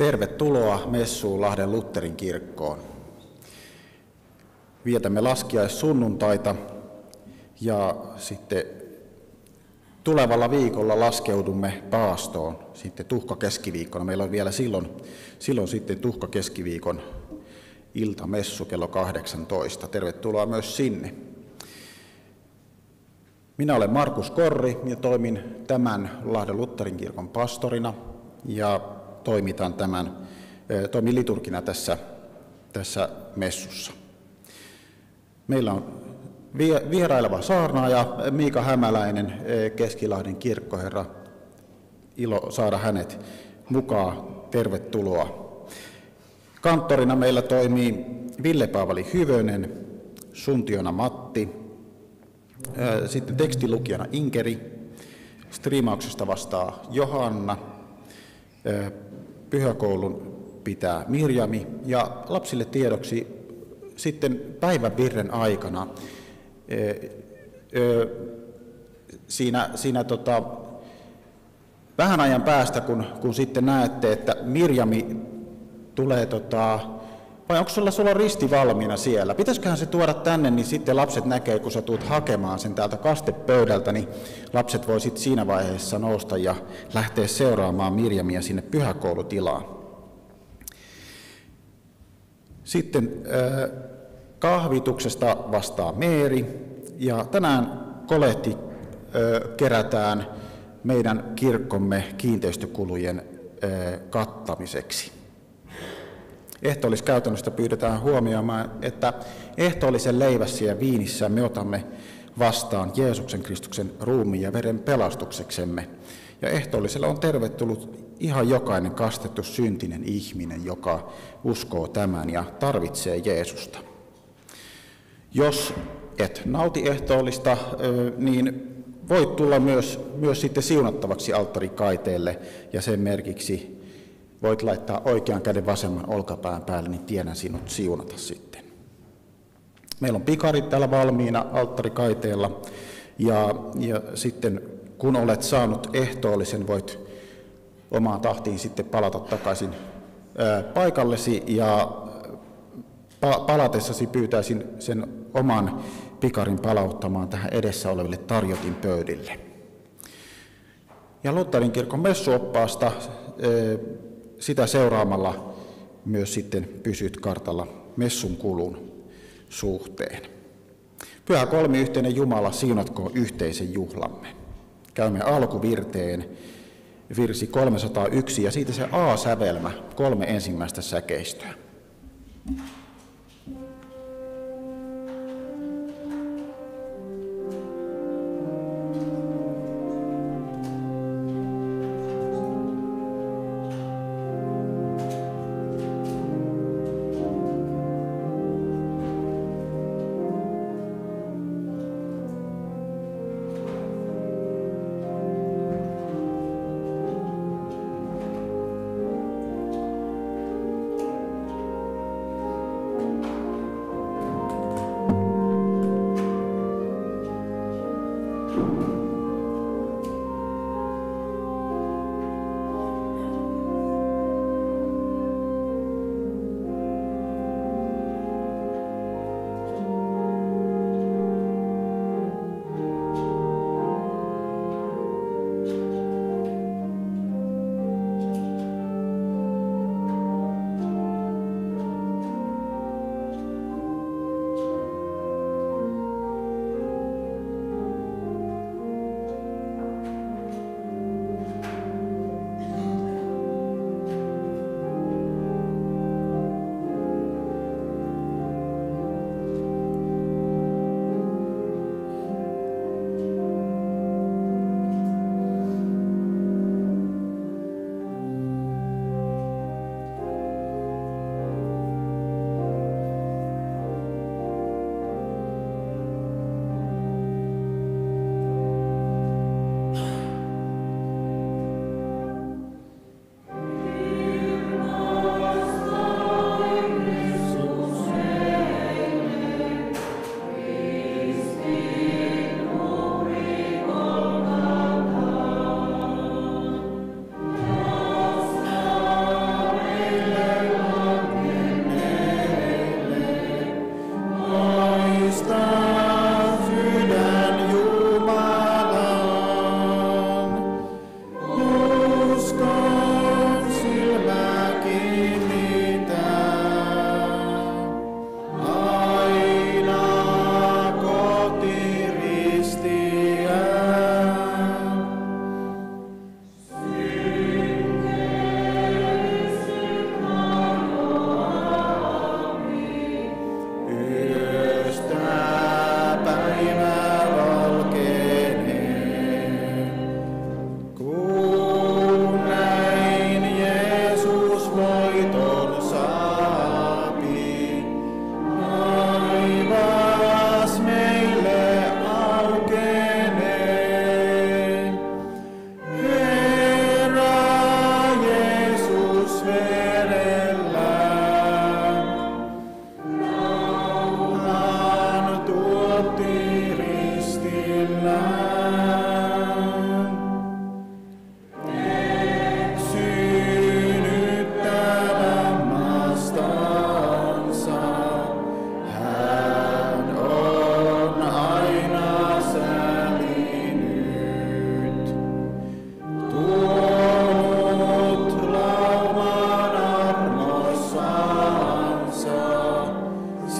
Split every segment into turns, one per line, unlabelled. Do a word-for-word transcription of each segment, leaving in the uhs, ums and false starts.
Tervetuloa messuun Lahden Lutherin kirkkoon. Vietämme laskiaissunnuntaita ja sitten tulevalla viikolla laskeudumme paastoon sitten tuhkakeskiviikkona. Meillä on vielä silloin, silloin sitten tuhkakeskiviikon iltamessu kello kahdeksantoista. Tervetuloa myös sinne. Minä olen Markus Korri ja toimin tämän Lahden Lutherin kirkon pastorina ja toimitan tämän, toimin liturgina tässä, tässä messussa. Meillä on vieraileva saarnaaja Miika Hämäläinen, Keskilahden kirkkoherra. Ilo saada hänet mukaan. Tervetuloa. Kanttorina meillä toimii Ville-Paavali Hyvönen, Suntiona Matti, sitten tekstilukijana Inkeri, striimauksesta vastaa Johanna, pyhäkoulun pitää Mirjami ja lapsille tiedoksi sitten päivän virren aikana siinä, siinä tota, vähän ajan päästä, kun, kun sitten näette, että Mirjami tulee, tota, vai onko sulla, sulla risti valmiina siellä? Pitäisiköhän se tuoda tänne, niin sitten lapset näkee, kun sä tulet hakemaan sen täältä kastepöydältä, niin lapset voi sitten siinä vaiheessa nousta ja lähteä seuraamaan Mirjamia sinne pyhäkoulutilaan. Sitten äh, kahvituksesta vastaa Meeri, ja tänään koletti äh, kerätään meidän kirkkomme kiinteistökulujen äh, kattamiseksi. Ehtoolliskäytännöstä pyydetään huomioimaan, että ehtoollisen leivässä ja viinissä me otamme vastaan Jeesuksen Kristuksen ruumiin ja veren pelastukseksemme. Ja ehtoollisella on tervetullut ihan jokainen kastettu syntinen ihminen, joka uskoo tämän ja tarvitsee Jeesusta. Jos et nauti ehtoollista, niin voit tulla myös, myös sitten siunattavaksi alttarikaiteelle ja sen merkiksi voit laittaa oikean käden vasemman olkapään päälle, niin tiedän sinut siunata sitten. Meillä on pikarit täällä valmiina alttarikaiteella ja, ja sitten kun olet saanut ehtoollisen, voit omaan tahtiin sitten palata takaisin ää, paikallesi ja pa- palatessasi pyytäisin sen oman pikarin palauttamaan tähän edessä oleville tarjotin pöydille. Ja Lutherin kirkon messuoppaasta ää, sitä seuraamalla myös sitten pysyt kartalla messun kulun suhteen. Pyhä kolmiyhteinen Jumala, siunatkoon yhteisen juhlamme. Käymme alkuvirteen, virsi kolmesataayksi ja siitä se A-sävelmä, kolme ensimmäistä säkeistöä.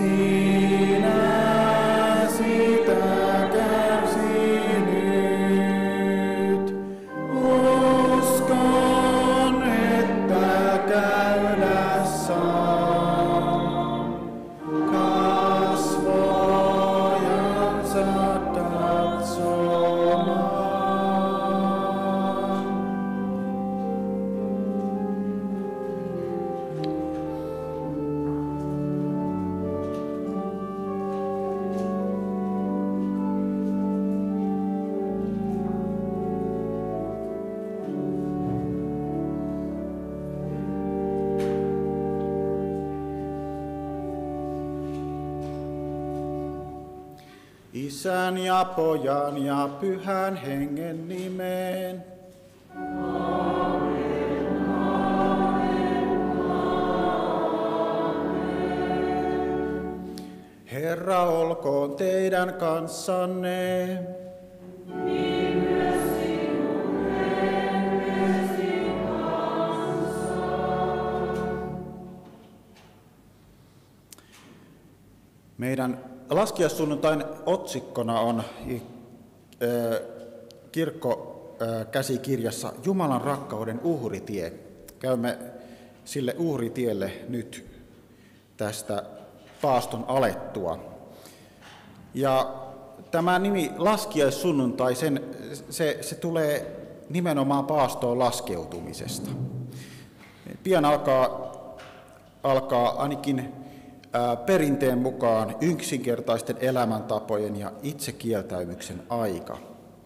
Isän ja Pojan ja Pyhän Hengen nimeen.
Amen, amen, amen.
Herra olkoon teidän kanssanne.
Niin myös sinun henkesi kanssa.
Meidän laskiaissunnuntain otsikkona on kirkkokäsikirjassa Jumalan rakkauden uhritie. Käymme sille uhritielle nyt tästä paaston alettua. Ja tämä nimi laskiaissunnuntai, sen, se, se tulee nimenomaan paastoon laskeutumisesta. Pian alkaa, alkaa ainakin perinteen mukaan yksinkertaisten elämäntapojen ja itsekieltäymyksen aika.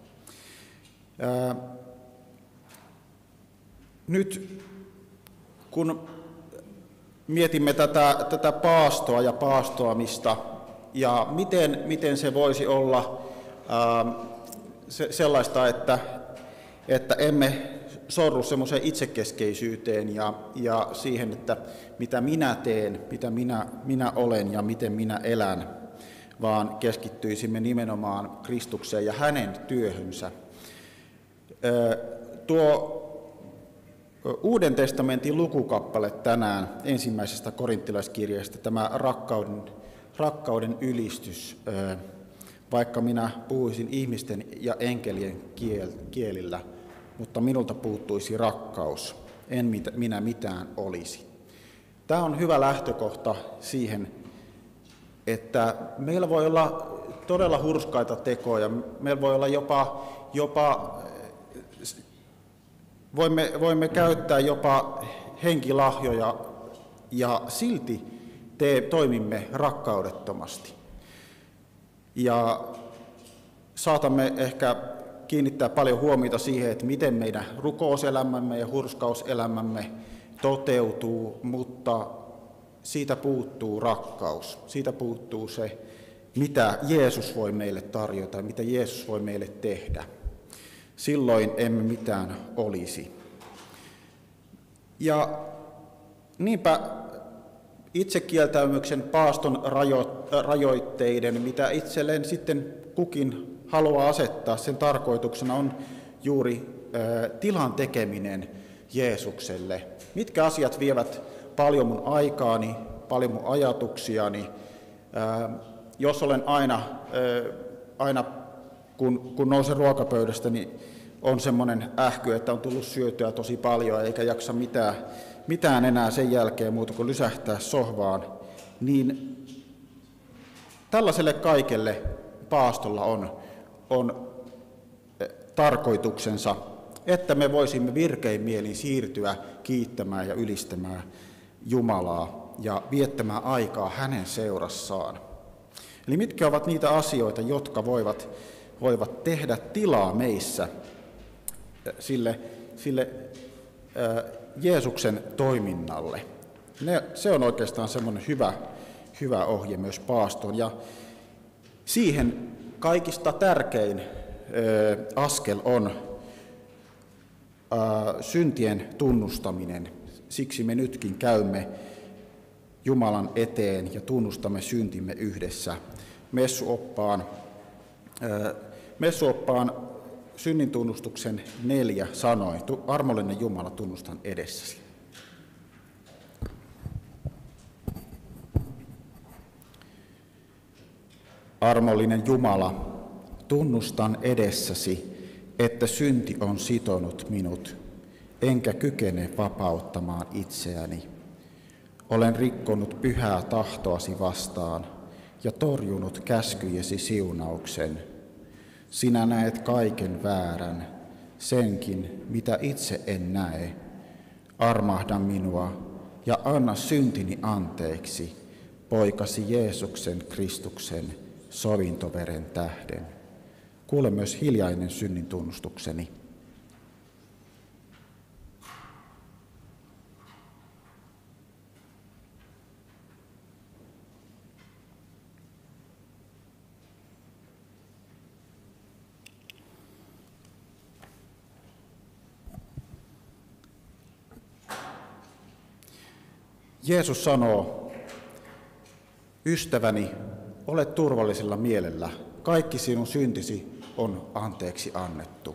Nyt kun mietimme tätä, tätä paastoa ja paastoamista ja miten, miten se voisi olla ää, se, sellaista, että, että emme sorru semmoiseen itsekeskeisyyteen ja, ja siihen, että mitä minä teen, mitä minä, minä olen ja miten minä elän, vaan keskittyisimme nimenomaan Kristukseen ja hänen työhönsä. Tuo Uuden testamentin lukukappale tänään ensimmäisestä korinttilaiskirjeestä, tämä rakkauden, rakkauden ylistys, vaikka minä puhuisin ihmisten ja enkelien kielillä, mutta minulta puuttuisi rakkaus, en minä mitään olisi. Tämä on hyvä lähtökohta siihen, että meillä voi olla todella hurskaita tekoja, meillä voi olla jopa, jopa voimme, voimme käyttää jopa henkilahjoja ja silti te toimimme rakkaudettomasti. Ja saatamme ehkä kiinnittää paljon huomiota siihen, että miten meidän rukouselämämme ja hurskauselämämme toteutuu, mutta siitä puuttuu rakkaus. Siitä puuttuu se, mitä Jeesus voi meille tarjota, mitä Jeesus voi meille tehdä. Silloin emme mitään olisi. Ja niinpä itsekieltäymyksen paaston rajoitteiden, mitä itselleen sitten kukin haluaa asettaa, sen tarkoituksena on juuri tilan tekeminen Jeesukselle. Mitkä asiat vievät paljon mun aikaani, paljon mun ajatuksiani, jos olen aina, aina kun, kun nousen ruokapöydästä, niin on semmoinen ähky, että on tullut syötyä tosi paljon eikä jaksa mitään, mitään enää sen jälkeen muuta kuin lysähtää sohvaan, niin tällaiselle kaikelle paastolla on, on tarkoituksensa, että me voisimme virkein mielin siirtyä kiittämään ja ylistämään Jumalaa ja viettämään aikaa hänen seurassaan. Eli mitkä ovat niitä asioita, jotka voivat, voivat tehdä tilaa meissä sille, sille ää, Jeesuksen toiminnalle. Ne, se on oikeastaan semmoinen hyvä, hyvä ohje myös paastoon. Ja siihen kaikista tärkein ää, askel on ää, syntien tunnustaminen. Siksi me nytkin käymme Jumalan eteen ja tunnustamme syntimme yhdessä. Messuoppaan, ää, messuoppaan synnin tunnustuksen neljä sanoi, armollinen Jumala, tunnustan edessäsi. Armollinen Jumala, tunnustan edessäsi, että synti on sitonut minut, enkä kykene vapauttamaan itseäni. Olen rikkonut pyhää tahtoasi vastaan ja torjunut käskyjesi siunauksen. Sinä näet kaiken väärän, senkin, mitä itse en näe. Armahda minua ja anna syntini anteeksi, poikasi Jeesuksen Kristuksen sovintoveren tähden. Kuule myös hiljainen synnin tunnustukseni. Jeesus sanoo, ystäväni, ole turvallisella mielellä, kaikki sinun syntisi on anteeksi annettu.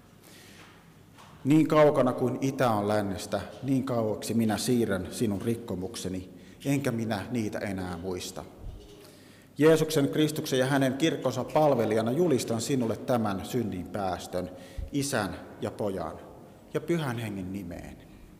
Niin kaukana kuin itä on lännestä, niin kauaksi minä siirrän sinun rikkomukseni, enkä minä niitä enää muista. Jeesuksen Kristuksen ja hänen kirkkonsa palvelijana julistan sinulle tämän synnin päästön, Isän ja Pojan ja Pyhän Hengen nimeen.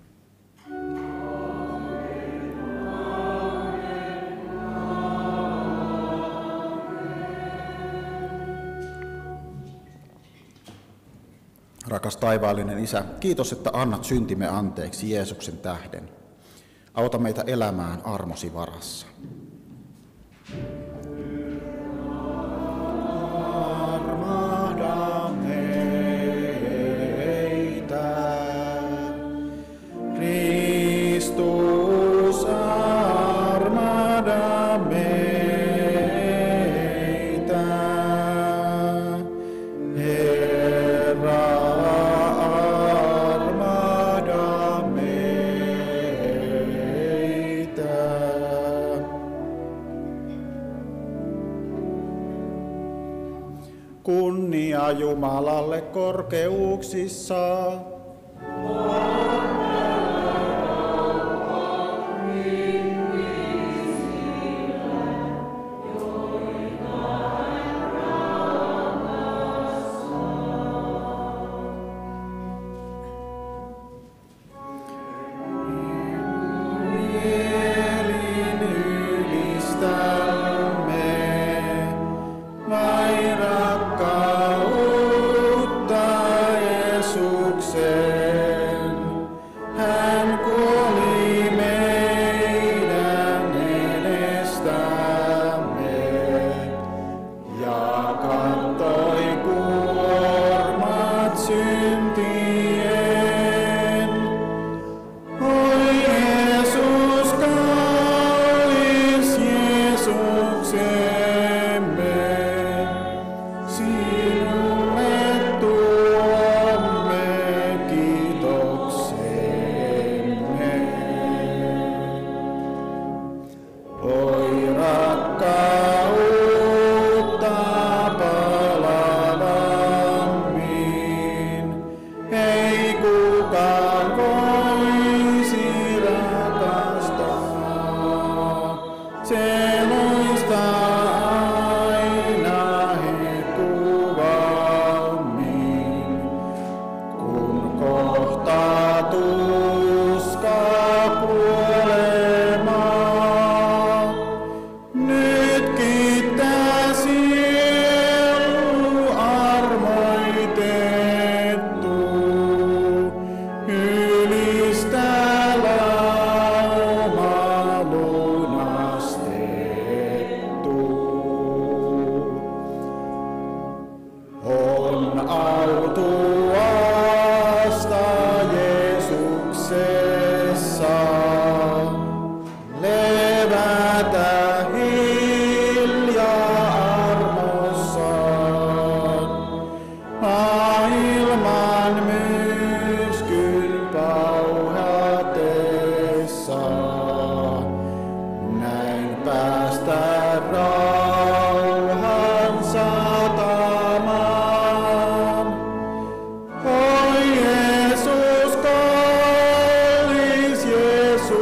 Rakas taivaallinen Isä, kiitos, että annat syntimme anteeksi Jeesuksen tähden. Auta meitä elämään armosi varassa. Armahda meitä, Kristus, armahda meitä. Kunnia Jumalalle korkeuksissa.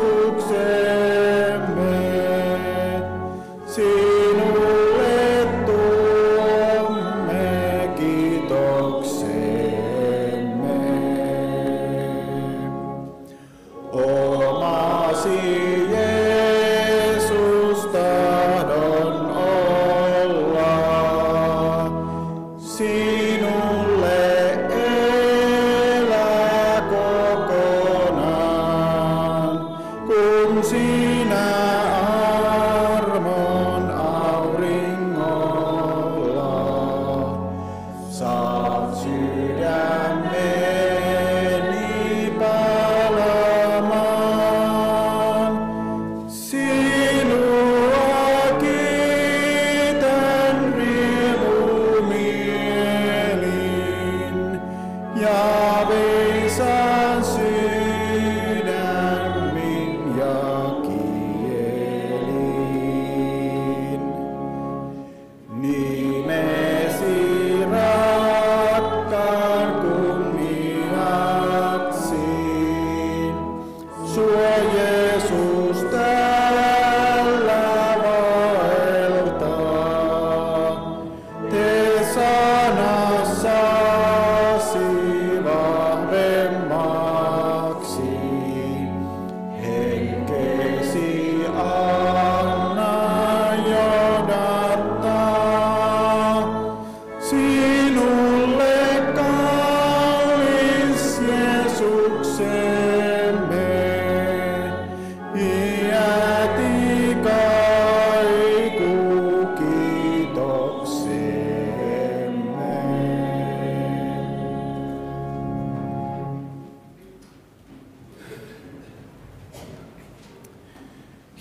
Sinulle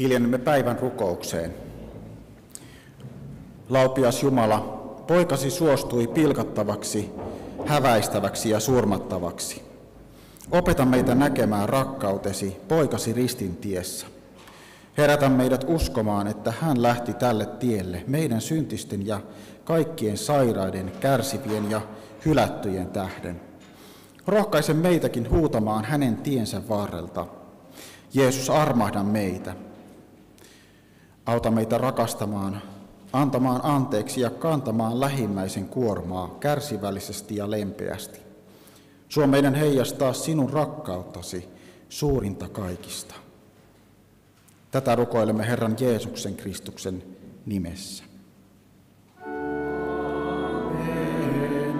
Hiljennymme päivän rukoukseen. Laupias Jumala, poikasi suostui pilkattavaksi, häväistäväksi ja surmattavaksi. Opeta meitä näkemään rakkautesi poikasi ristin tiessä. Herätä meidät uskomaan, että hän lähti tälle tielle meidän syntisten ja kaikkien sairaiden, kärsivien ja hylättyjen tähden. Rohkaise meitäkin huutamaan hänen tiensä varrelta. Jeesus, armahda meitä. Auta meitä rakastamaan, antamaan anteeksi ja kantamaan lähimmäisen kuormaa kärsivällisesti ja lempeästi. Suo meidän heijastaa sinun rakkauttasi, suurinta kaikista. Tätä rukoilemme Herran Jeesuksen Kristuksen nimessä. Amen,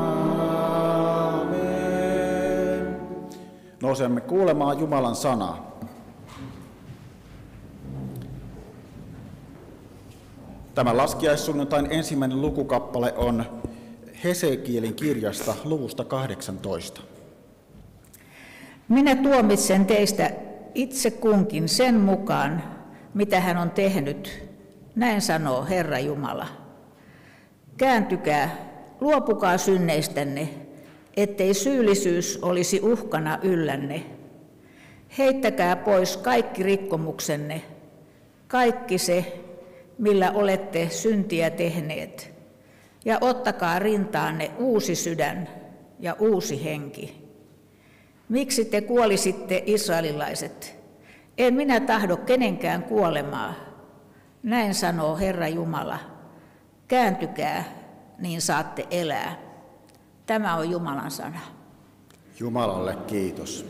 amen. Nousemme kuulemaan Jumalan sanaa. Tämä laskiaissunnuntain ensimmäinen lukukappale on Hesekielin kirjasta luvusta kahdeksantoista.
Minä tuomitsen teistä itse kunkin sen mukaan, mitä hän on tehnyt, näin sanoo Herra Jumala. Kääntykää, luopukaa synneistänne, ettei syyllisyys olisi uhkana yllänne. Heittäkää pois kaikki rikkomuksenne, kaikki se, millä olette syntiä tehneet, ja ottakaa rintaanne uusi sydän ja uusi henki. Miksi te kuolisitte, israelilaiset? En minä tahdo kenenkään kuolemaa. Näin sanoo Herra Jumala. Kääntykää, niin saatte elää. Tämä on Jumalan sana.
Jumalalle kiitos.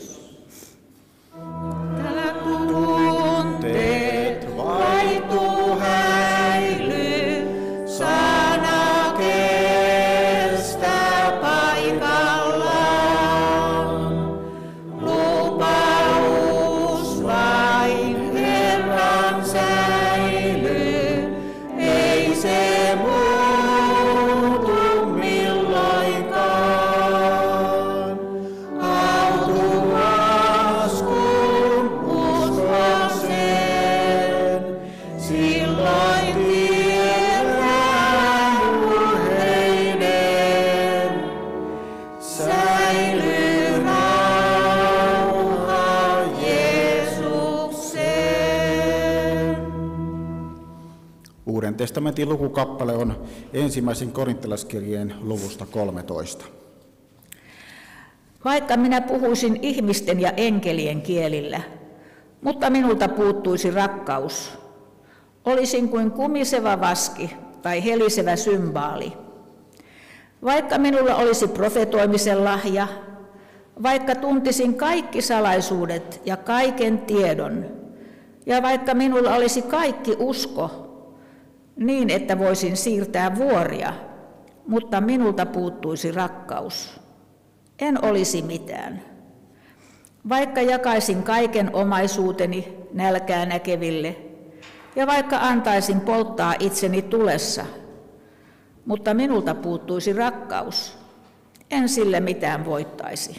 Täällä tunteet vaihtuu häilyy, sana kestää paikallaan. Lupaus vain Herran säilyy, ei se muutu milloinkaan. Autuas kun uskon sen, silloin tiedän urheinen. Säilyy rauha Jeesukseen.
Uuden testamentin lukukappale on ensimmäisen korintolaiskirjeen luvusta kolmetoista.
Vaikka minä puhuisin ihmisten ja enkelien kielillä, mutta minulta puuttuisi rakkaus, olisin kuin kumiseva vaski tai helisevä symbaali. Vaikka minulla olisi profetoimisen lahja, vaikka tuntisin kaikki salaisuudet ja kaiken tiedon, ja vaikka minulla olisi kaikki usko, niin että voisin siirtää vuoria, mutta minulta puuttuisi rakkaus. En olisi mitään. Vaikka jakaisin kaiken omaisuuteni nälkää näkeville, ja vaikka antaisin polttaa itseni tulessa, mutta minulta puuttuisi rakkaus, en sille mitään voittaisi.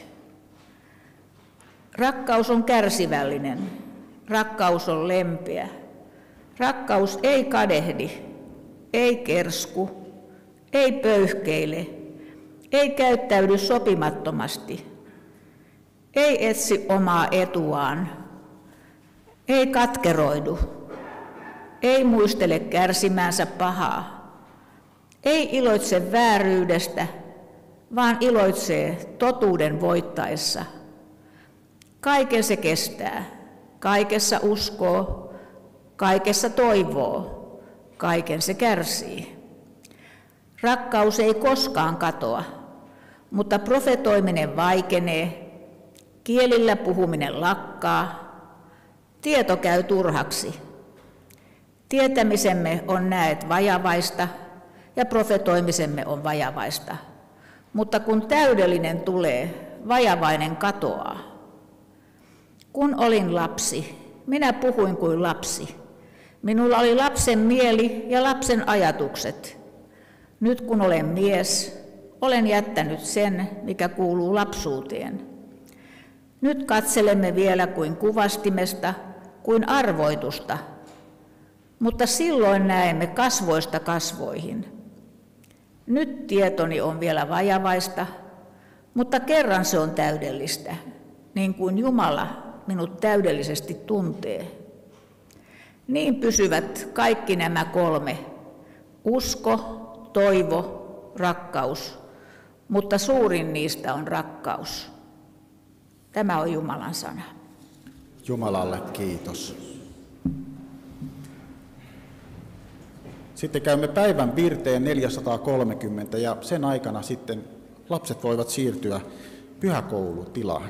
Rakkaus on kärsivällinen, rakkaus on lempeä, rakkaus ei kadehdi, ei kersku, ei pöyhkeile, ei käyttäydy sopimattomasti, ei etsi omaa etuaan, ei katkeroidu, ei muistele kärsimäänsä pahaa, ei iloitse vääryydestä, vaan iloitsee totuuden voittaessa. Kaiken se kestää, kaikessa uskoo, kaikessa toivoo, kaiken se kärsii. Rakkaus ei koskaan katoa, mutta profetoiminen vaikenee, kielillä puhuminen lakkaa, tieto käy turhaksi. Tietämisemme on näet vajavaista ja profetoimisemme on vajavaista, mutta kun täydellinen tulee, vajavainen katoaa. Kun olin lapsi, minä puhuin kuin lapsi. Minulla oli lapsen mieli ja lapsen ajatukset. Nyt kun olen mies, olen jättänyt sen, mikä kuuluu lapsuuteen. Nyt katselemme vielä kuin kuvastimesta, kuin arvoitusta, mutta silloin näemme kasvoista kasvoihin. Nyt tietoni on vielä vajavaista, mutta kerran se on täydellistä, niin kuin Jumala minut täydellisesti tuntee. Niin pysyvät kaikki nämä kolme, usko, toivo, rakkaus, mutta suurin niistä on rakkaus. Tämä on Jumalan sana.
Jumalalle kiitos. Sitten käymme päivän virteen neljäsataakolmekymmentä ja sen aikana sitten lapset voivat siirtyä pyhäkoulutilaan.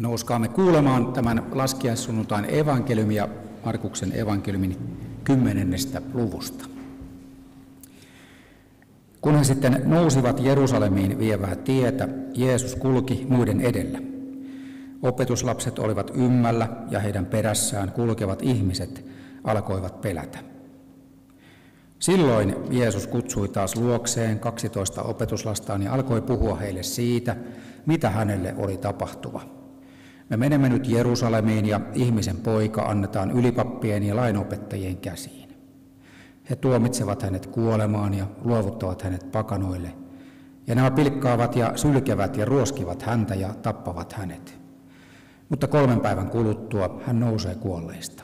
Nouskaamme kuulemaan tämän laskiaissunnuntain evankeliumia Markuksen evankeliumin kymmenennestä luvusta. Kun he sitten nousivat Jerusalemiin vievää tietä, Jeesus kulki muiden edellä. Opetuslapset olivat ymmällä ja heidän perässään kulkevat ihmiset alkoivat pelätä. Silloin Jeesus kutsui taas luokseen kaksitoista opetuslastaan ja alkoi puhua heille siitä, mitä hänelle oli tapahtuva. Me menemme nyt Jerusalemiin ja ihmisen poika annetaan ylipappien ja lainopettajien käsiin. He tuomitsevat hänet kuolemaan ja luovuttavat hänet pakanoille. Ja nämä pilkkaavat ja sylkevät ja ruoskivat häntä ja tappavat hänet. Mutta kolmen päivän kuluttua hän nousee kuolleista.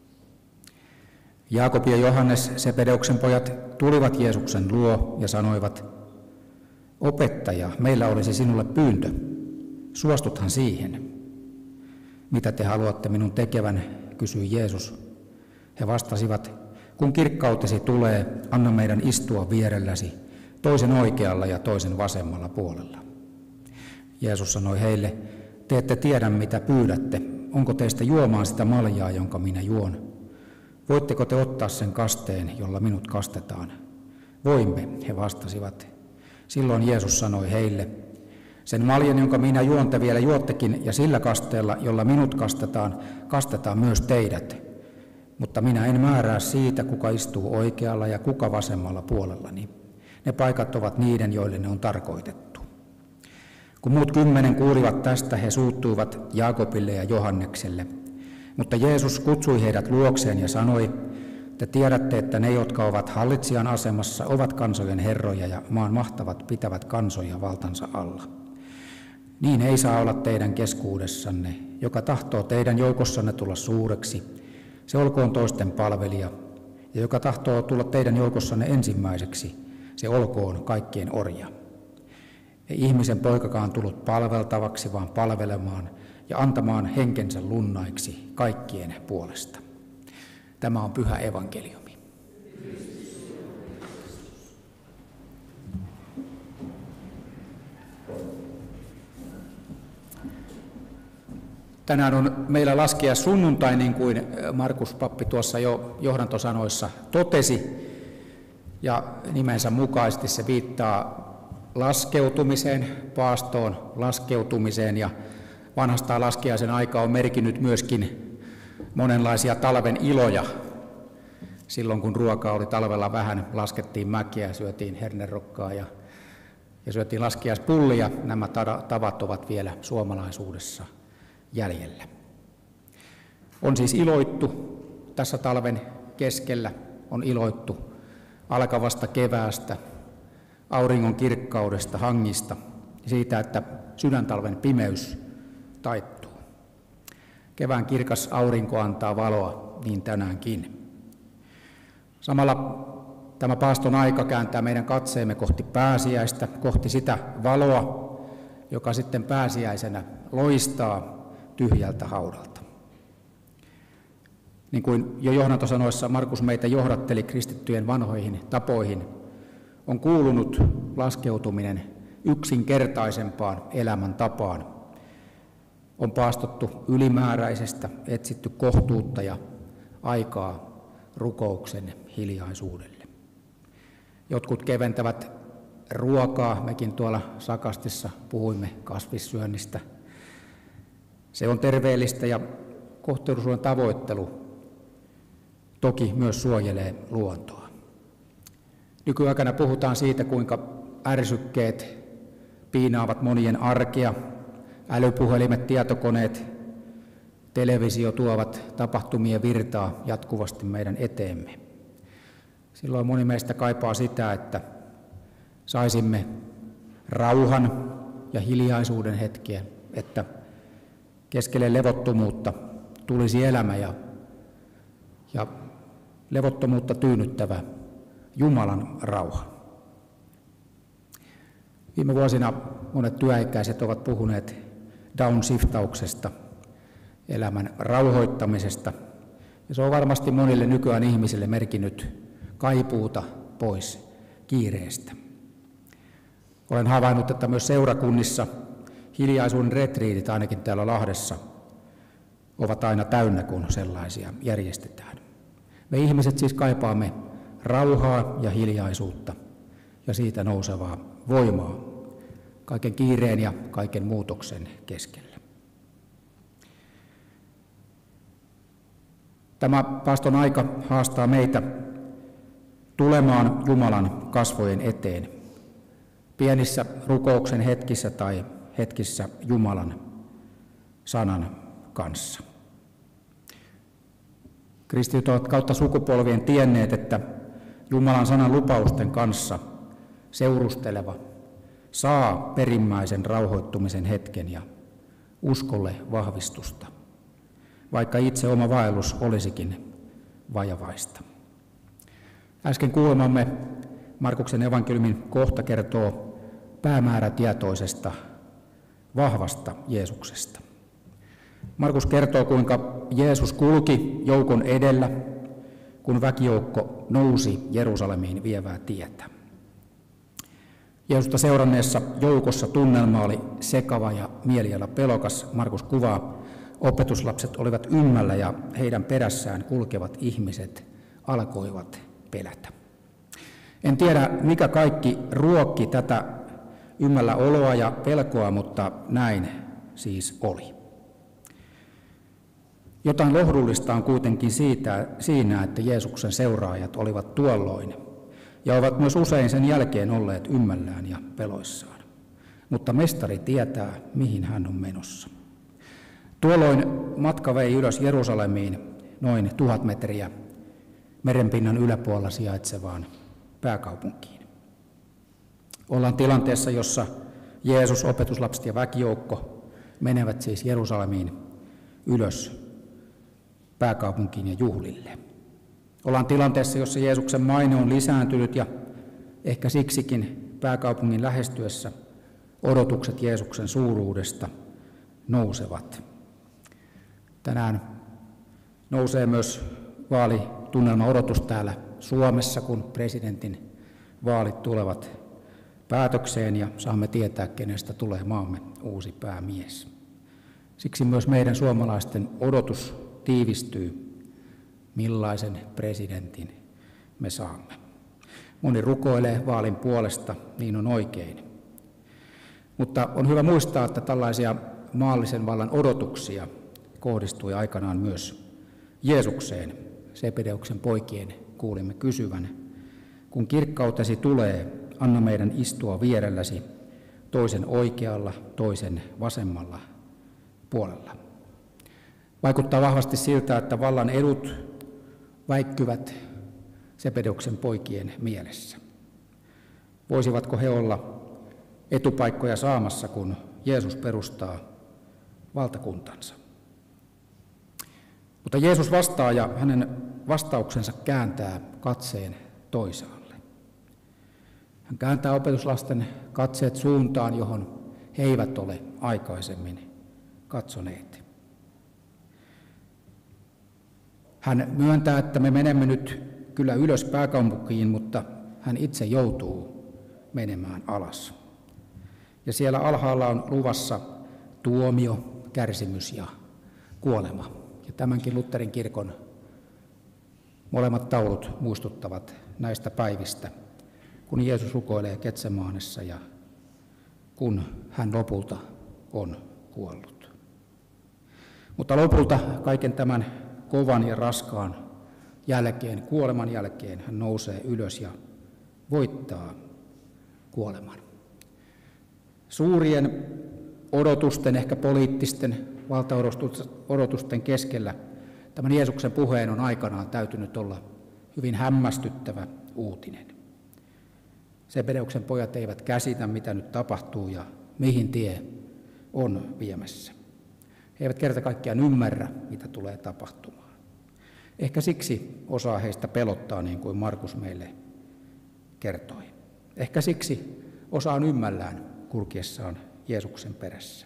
Jaakob ja Johannes, Sebedeuksen pojat, tulivat Jeesuksen luo ja sanoivat, opettaja, meillä olisi sinulle pyyntö. Suostuthan siihen. Mitä te haluatte minun tekevän, kysyi Jeesus. He vastasivat, kun kirkkautesi tulee, anna meidän istua vierelläsi, toisen oikealla ja toisen vasemmalla puolella. Jeesus sanoi heille, te ette tiedä mitä pyydätte, onko teistä juomaan sitä maljaa, jonka minä juon? Voitteko te ottaa sen kasteen, jolla minut kastetaan? Voimme, he vastasivat. Silloin Jeesus sanoi heille, sen maljan, jonka minä juon, te vielä juottekin, ja sillä kasteella, jolla minut kastetaan, kastetaan myös teidät. Mutta minä en määrää siitä, kuka istuu oikealla ja kuka vasemmalla puolellani. Ne paikat ovat niiden, joille ne on tarkoitettu. Kun muut kymmenen kuulivat tästä, he suuttuivat Jaakobille ja Johannekselle. Mutta Jeesus kutsui heidät luokseen ja sanoi, te tiedätte, että ne, jotka ovat hallitsijan asemassa, ovat kansojen herroja ja maan mahtavat pitävät kansoja valtansa alla. Niin ei saa olla teidän keskuudessanne, joka tahtoo teidän joukossanne tulla suureksi, se olkoon toisten palvelija, ja joka tahtoo tulla teidän joukossanne ensimmäiseksi, se olkoon kaikkien orja. Ei ihmisen poikakaan tullut palveltavaksi, vaan palvelemaan ja antamaan henkensä lunnaiksi kaikkien puolesta. Tämä on pyhä evankeliumi. Tänään on meillä laskiais sunnuntai, niin kuin Markus pappi tuossa jo johdantosanoissa totesi, ja nimensä mukaisesti se viittaa laskeutumiseen, paastoon laskeutumiseen, ja vanhastaan laskiaisen aika on merkinnyt myöskin monenlaisia talven iloja. Silloin kun ruokaa oli talvella vähän, laskettiin mäkiä, syötiin hernerokkaa ja, ja syötiin laskiaispullia. Nämä tavat ovat vielä suomalaisuudessa jäljellä. On siis iloittu tässä talven keskellä, on iloittu alkavasta keväästä, auringon kirkkaudesta, hangista ja siitä, että sydäntalven pimeys taittuu. Kevään kirkas aurinko antaa valoa, niin tänäänkin. Samalla tämä paaston aika kääntää meidän katseemme kohti pääsiäistä, kohti sitä valoa, joka sitten pääsiäisenä loistaa tyhjältä haudalta. Niin kuin jo johdantosanoissa Markus meitä johdatteli kristittyjen vanhoihin tapoihin, on kuulunut laskeutuminen yksinkertaisempaan elämäntapaan. On paastottu ylimääräisestä, etsitty kohtuutta ja aikaa rukouksen hiljaisuudelle. Jotkut keventävät ruokaa, mekin tuolla sakastissa puhuimme kasvissyönnistä. Se on terveellistä ja kohteellisuuden tavoittelu toki myös suojelee luontoa. Nykyaikana puhutaan siitä, kuinka ärsykkeet piinaavat monien arkea. Älypuhelimet, tietokoneet, televisio tuovat tapahtumien virtaa jatkuvasti meidän eteemme. Silloin moni meistä kaipaa sitä, että saisimme rauhan ja hiljaisuuden hetkiä, että keskelle levottomuutta tulisi elämä ja, ja levottomuutta tyynnyttävä Jumalan rauha. Viime vuosina monet työikäiset ovat puhuneet downshiftauksesta, elämän rauhoittamisesta, ja se on varmasti monille nykyään ihmisille merkinnyt kaipuuta pois kiireestä. Olen havainnut, että myös seurakunnissa hiljaisuuden retriitit ainakin täällä Lahdessa ovat aina täynnä, kun sellaisia järjestetään. Me ihmiset siis kaipaamme rauhaa ja hiljaisuutta ja siitä nousevaa voimaa kaiken kiireen ja kaiken muutoksen keskellä. Tämä paaston aika haastaa meitä tulemaan Jumalan kasvojen eteen pienissä rukouksen hetkissä tai hetkissä Jumalan sanan kanssa. Kristityt ovat kautta sukupolvien tienneet, että Jumalan sanan lupausten kanssa seurusteleva saa perimmäisen rauhoittumisen hetken ja uskolle vahvistusta, vaikka itse oma vaellus olisikin vajavaista. Äsken kuulemamme Markuksen evankeliumin kohta kertoo päämäärätietoisesta, vahvasta Jeesuksesta. Markus kertoo, kuinka Jeesus kulki joukon edellä, kun väkijoukko nousi Jerusalemiin vievää tietä. Jeesusta seuranneessa joukossa tunnelma oli sekava ja mieliala pelokas. Markus kuvaa, opetuslapset olivat ymmällä ja heidän perässään kulkevat ihmiset alkoivat pelätä. En tiedä, mikä kaikki ruokki tätä ymmällä oloa ja pelkoa, mutta näin siis oli. Jotain lohdullista on kuitenkin siitä, siinä, että Jeesuksen seuraajat olivat tuolloin ja ovat myös usein sen jälkeen olleet ymmällään ja peloissaan. Mutta mestari tietää, mihin hän on menossa. Tuolloin matka vei ylös Jerusalemiin noin tuhat metriä merenpinnan yläpuolella sijaitsevaan pääkaupunkiin. Ollaan tilanteessa, jossa Jeesus, opetuslapset ja väkijoukko menevät siis Jerusalemiin ylös pääkaupunkiin ja juhlille. Ollaan tilanteessa, jossa Jeesuksen maine on lisääntynyt ja ehkä siksikin pääkaupungin lähestyessä odotukset Jeesuksen suuruudesta nousevat. Tänään nousee myös vaalitunnelma odotus täällä Suomessa, kun presidentin vaalit tulevat päätökseen ja saamme tietää, kenestä tulee maamme uusi päämies. Siksi myös meidän suomalaisten odotus tiivistyy, millaisen presidentin me saamme. Moni rukoilee vaalin puolesta, niin on oikein. Mutta on hyvä muistaa, että tällaisia maallisen vallan odotuksia kohdistui aikanaan myös Jeesukseen. Sebedeuksen poikien kuulimme kysyvän, kun kirkkautesi tulee, anna meidän istua vierelläsi, toisen oikealla, toisen vasemmalla puolella. Vaikuttaa vahvasti siltä, että vallan edut väikkyvät Sebedeuksen poikien mielessä. Voisivatko he olla etupaikkoja saamassa, kun Jeesus perustaa valtakuntansa? Mutta Jeesus vastaa ja hänen vastauksensa kääntää katseen toisaalle. Hän kääntää opetuslasten katseet suuntaan, johon he eivät ole aikaisemmin katsoneet. Hän myöntää, että me menemme nyt kyllä ylös pääkaupunkiin, mutta hän itse joutuu menemään alas. Ja siellä alhaalla on luvassa tuomio, kärsimys ja kuolema. Ja tämänkin Lutherin kirkon molemmat taulut muistuttavat näistä päivistä, kun Jeesus rukoilee Getsemaanessa ja kun hän lopulta on kuollut. Mutta lopulta kaiken tämän kovan ja raskaan jälkeen, kuoleman jälkeen, hän nousee ylös ja voittaa kuoleman. Suurien odotusten, ehkä poliittisten valtaodotusten keskellä tämän Jeesuksen puheen on aikanaan täytynyt olla hyvin hämmästyttävä uutinen. Sebedeuksen pojat eivät käsitä, mitä nyt tapahtuu ja mihin tie on viemässä. He eivät kerta kaikkiaan ymmärrä, mitä tulee tapahtumaan. Ehkä siksi osa heistä pelottaa, niin kuin Markus meille kertoi. Ehkä siksi osa on ymmällään kulkiessaan Jeesuksen perässä.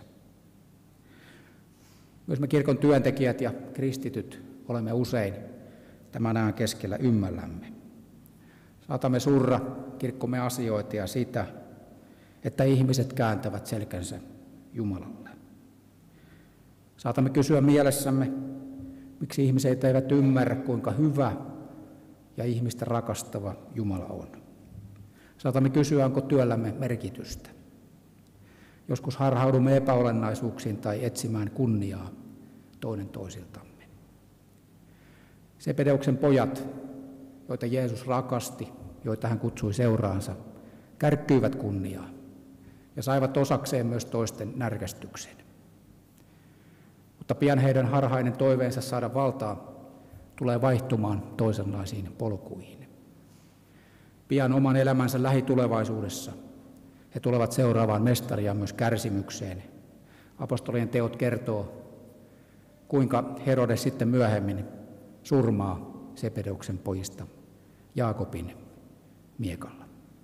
Myös me kirkon työntekijät ja kristityt olemme usein tämän ajan keskellä ymmällämme. Saatamme surra kirkkomme asioita ja sitä, että ihmiset kääntävät selkänsä Jumalalle. Saatamme kysyä mielessämme, miksi ihmiset eivät ymmärrä, kuinka hyvä ja ihmistä rakastava Jumala on. Saatamme kysyä, onko työllämme merkitystä. Joskus harhaudumme epäolennaisuuksiin tai etsimään kunniaa toinen toisiltamme. Sebedeuksen pojat, joita Jeesus rakasti, joita hän kutsui seuraansa, kärkkyivät kunniaa ja saivat osakseen myös toisten närkästyksen. Mutta pian heidän harhainen toiveensa saada valtaa tulee vaihtumaan toisenlaisiin polkuihin. Pian oman elämänsä lähitulevaisuudessa he tulevat seuraavaan mestaria myös kärsimykseen. Apostolien teot kertoo, kuinka Herodes sitten myöhemmin surmaa Sebedeuksen pojista Jaakobin miekalla.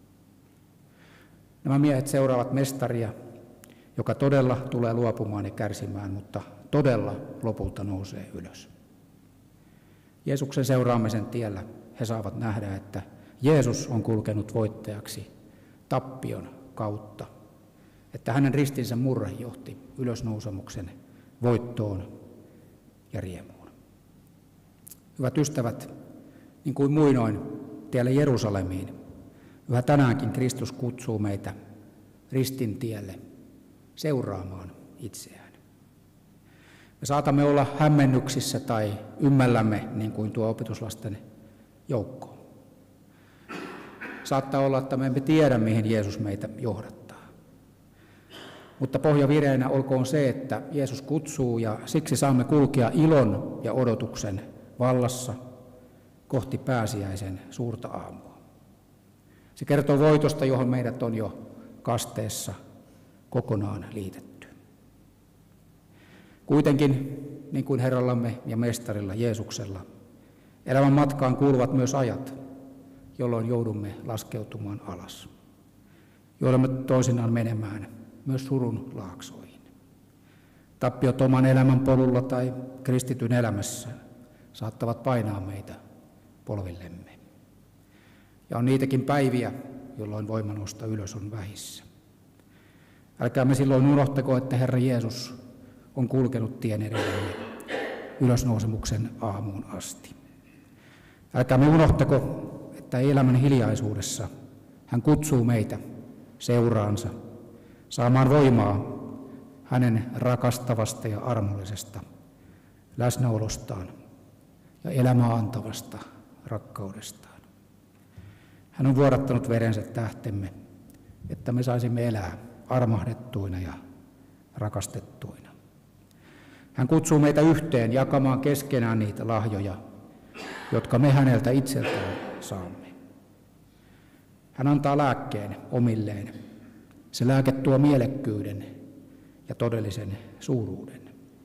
Nämä miehet seuraavat mestaria, joka todella tulee luopumaan ja kärsimään, mutta todella lopulta nousee ylös. Jeesuksen seuraamisen tiellä he saavat nähdä, että Jeesus on kulkenut voittajaksi tappion kautta, että hänen ristinsä murre johti ylösnousemuksen voittoon ja riemuun. Hyvät ystävät, niin kuin muinoin tielle Jerusalemiin, yhä tänäänkin Kristus kutsuu meitä ristin tielle seuraamaan itseään. Me saatamme olla hämmennyksissä tai ymmällämme, niin kuin tuo opetuslasten joukko. Saattaa olla, että me emme tiedä, mihin Jeesus meitä johdattaa. Mutta pohjavireenä olkoon se, että Jeesus kutsuu ja siksi saamme kulkea ilon ja odotuksen vallassa kohti pääsiäisen suurta aamua. Se kertoo voitosta, johon meidät on jo kasteessa kokonaan liitetty. Kuitenkin, niin kuin Herrallamme ja Mestarilla Jeesuksella, elämän matkaan kuuluvat myös ajat, jolloin joudumme laskeutumaan alas. Joudumme toisinaan menemään myös surun laaksoihin. Tappiot oman elämän polulla tai kristityn elämässä saattavat painaa meitä polvillemme. Ja on niitäkin päiviä, jolloin voima nousta ylös on vähissä. Älkäämme silloin unohtako, että Herra Jeesus on kulkenut tien edellemme ylösnousemuksen aamuun asti. Älkäämme unohtako, että elämän hiljaisuudessa hän kutsuu meitä seuraansa saamaan voimaa hänen rakastavasta ja armollisesta läsnäolostaan ja elämää antavasta rakkaudestaan. Hän on vuodattanut verensä tähtemme, että me saisimme elää armahdettuina ja rakastettuina. Hän kutsuu meitä yhteen jakamaan keskenään niitä lahjoja, jotka me häneltä itseltään saamme. Hän antaa lääkkeen omilleen. Se lääke tuo mielekkyyden ja todellisen suuruuden.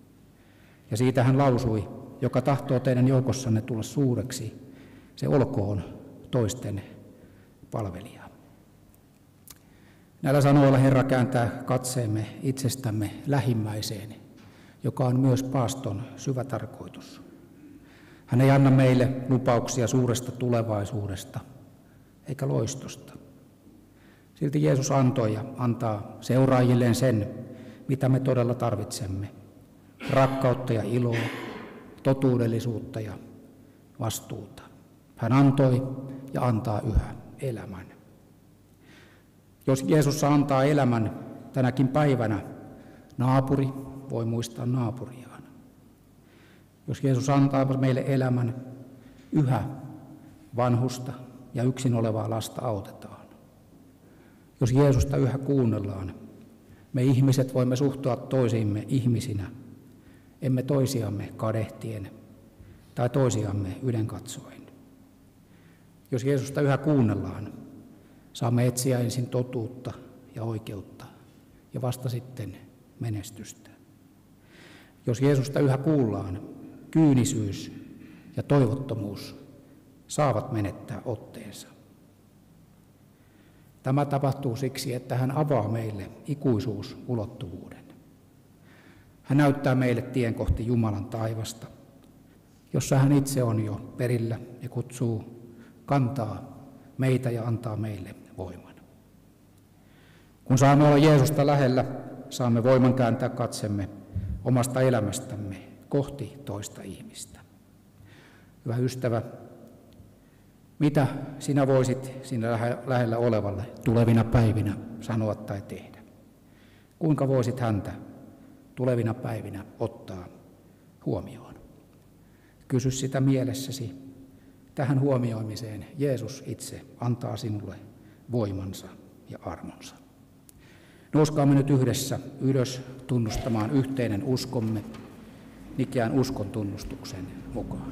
Ja siitä hän lausui, joka tahtoo teidän joukossanne tulla suureksi, se olkoon toisten palvelija. Näillä sanoilla Herra kääntää katseemme itsestämme lähimmäiseen, joka on myös paaston syvä tarkoitus. Hän ei anna meille lupauksia suuresta tulevaisuudesta eikä loistosta. Silti Jeesus antoi ja antaa seuraajilleen sen, mitä me todella tarvitsemme. Rakkautta ja iloa, totuudellisuutta ja vastuuta. Hän antoi ja antaa yhä elämän. Jos Jeesus antaa elämän tänäkin päivänä, naapuri voi muistaa naapuriaan. Jos Jeesus antaa meille elämän, yhä vanhusta ja yksin olevaa lasta autetaan. Jos Jeesusta yhä kuunnellaan, me ihmiset voimme suhtua toisiimme ihmisinä, emme toisiamme kadehtien tai toisiamme ylenkatsoen. Jos Jeesusta yhä kuunnellaan, saamme etsiä ensin totuutta ja oikeutta ja vasta sitten menestystä. Jos Jeesusta yhä kuullaan, kyynisyys ja toivottomuus saavat menettää otteensa. Tämä tapahtuu siksi, että hän avaa meille ikuisuusulottuvuuden. Hän näyttää meille tien kohti Jumalan taivasta, jossa hän itse on jo perillä ja kutsuu kantaa meitä ja antaa meille voiman. Kun saamme olla Jeesusta lähellä, saamme voiman kääntää katsemme omasta elämästämme kohti toista ihmistä. Hyvä ystävä, mitä sinä voisit siinä lähellä olevalle tulevina päivinä sanoa tai tehdä? Kuinka voisit häntä tulevina päivinä ottaa huomioon? Kysy sitä mielessäsi. Tähän huomioimiseen Jeesus itse antaa sinulle voimansa ja armonsa. Nouskaamme nyt yhdessä ylös tunnustamaan yhteinen uskomme Nikean uskon tunnustuksen mukaan.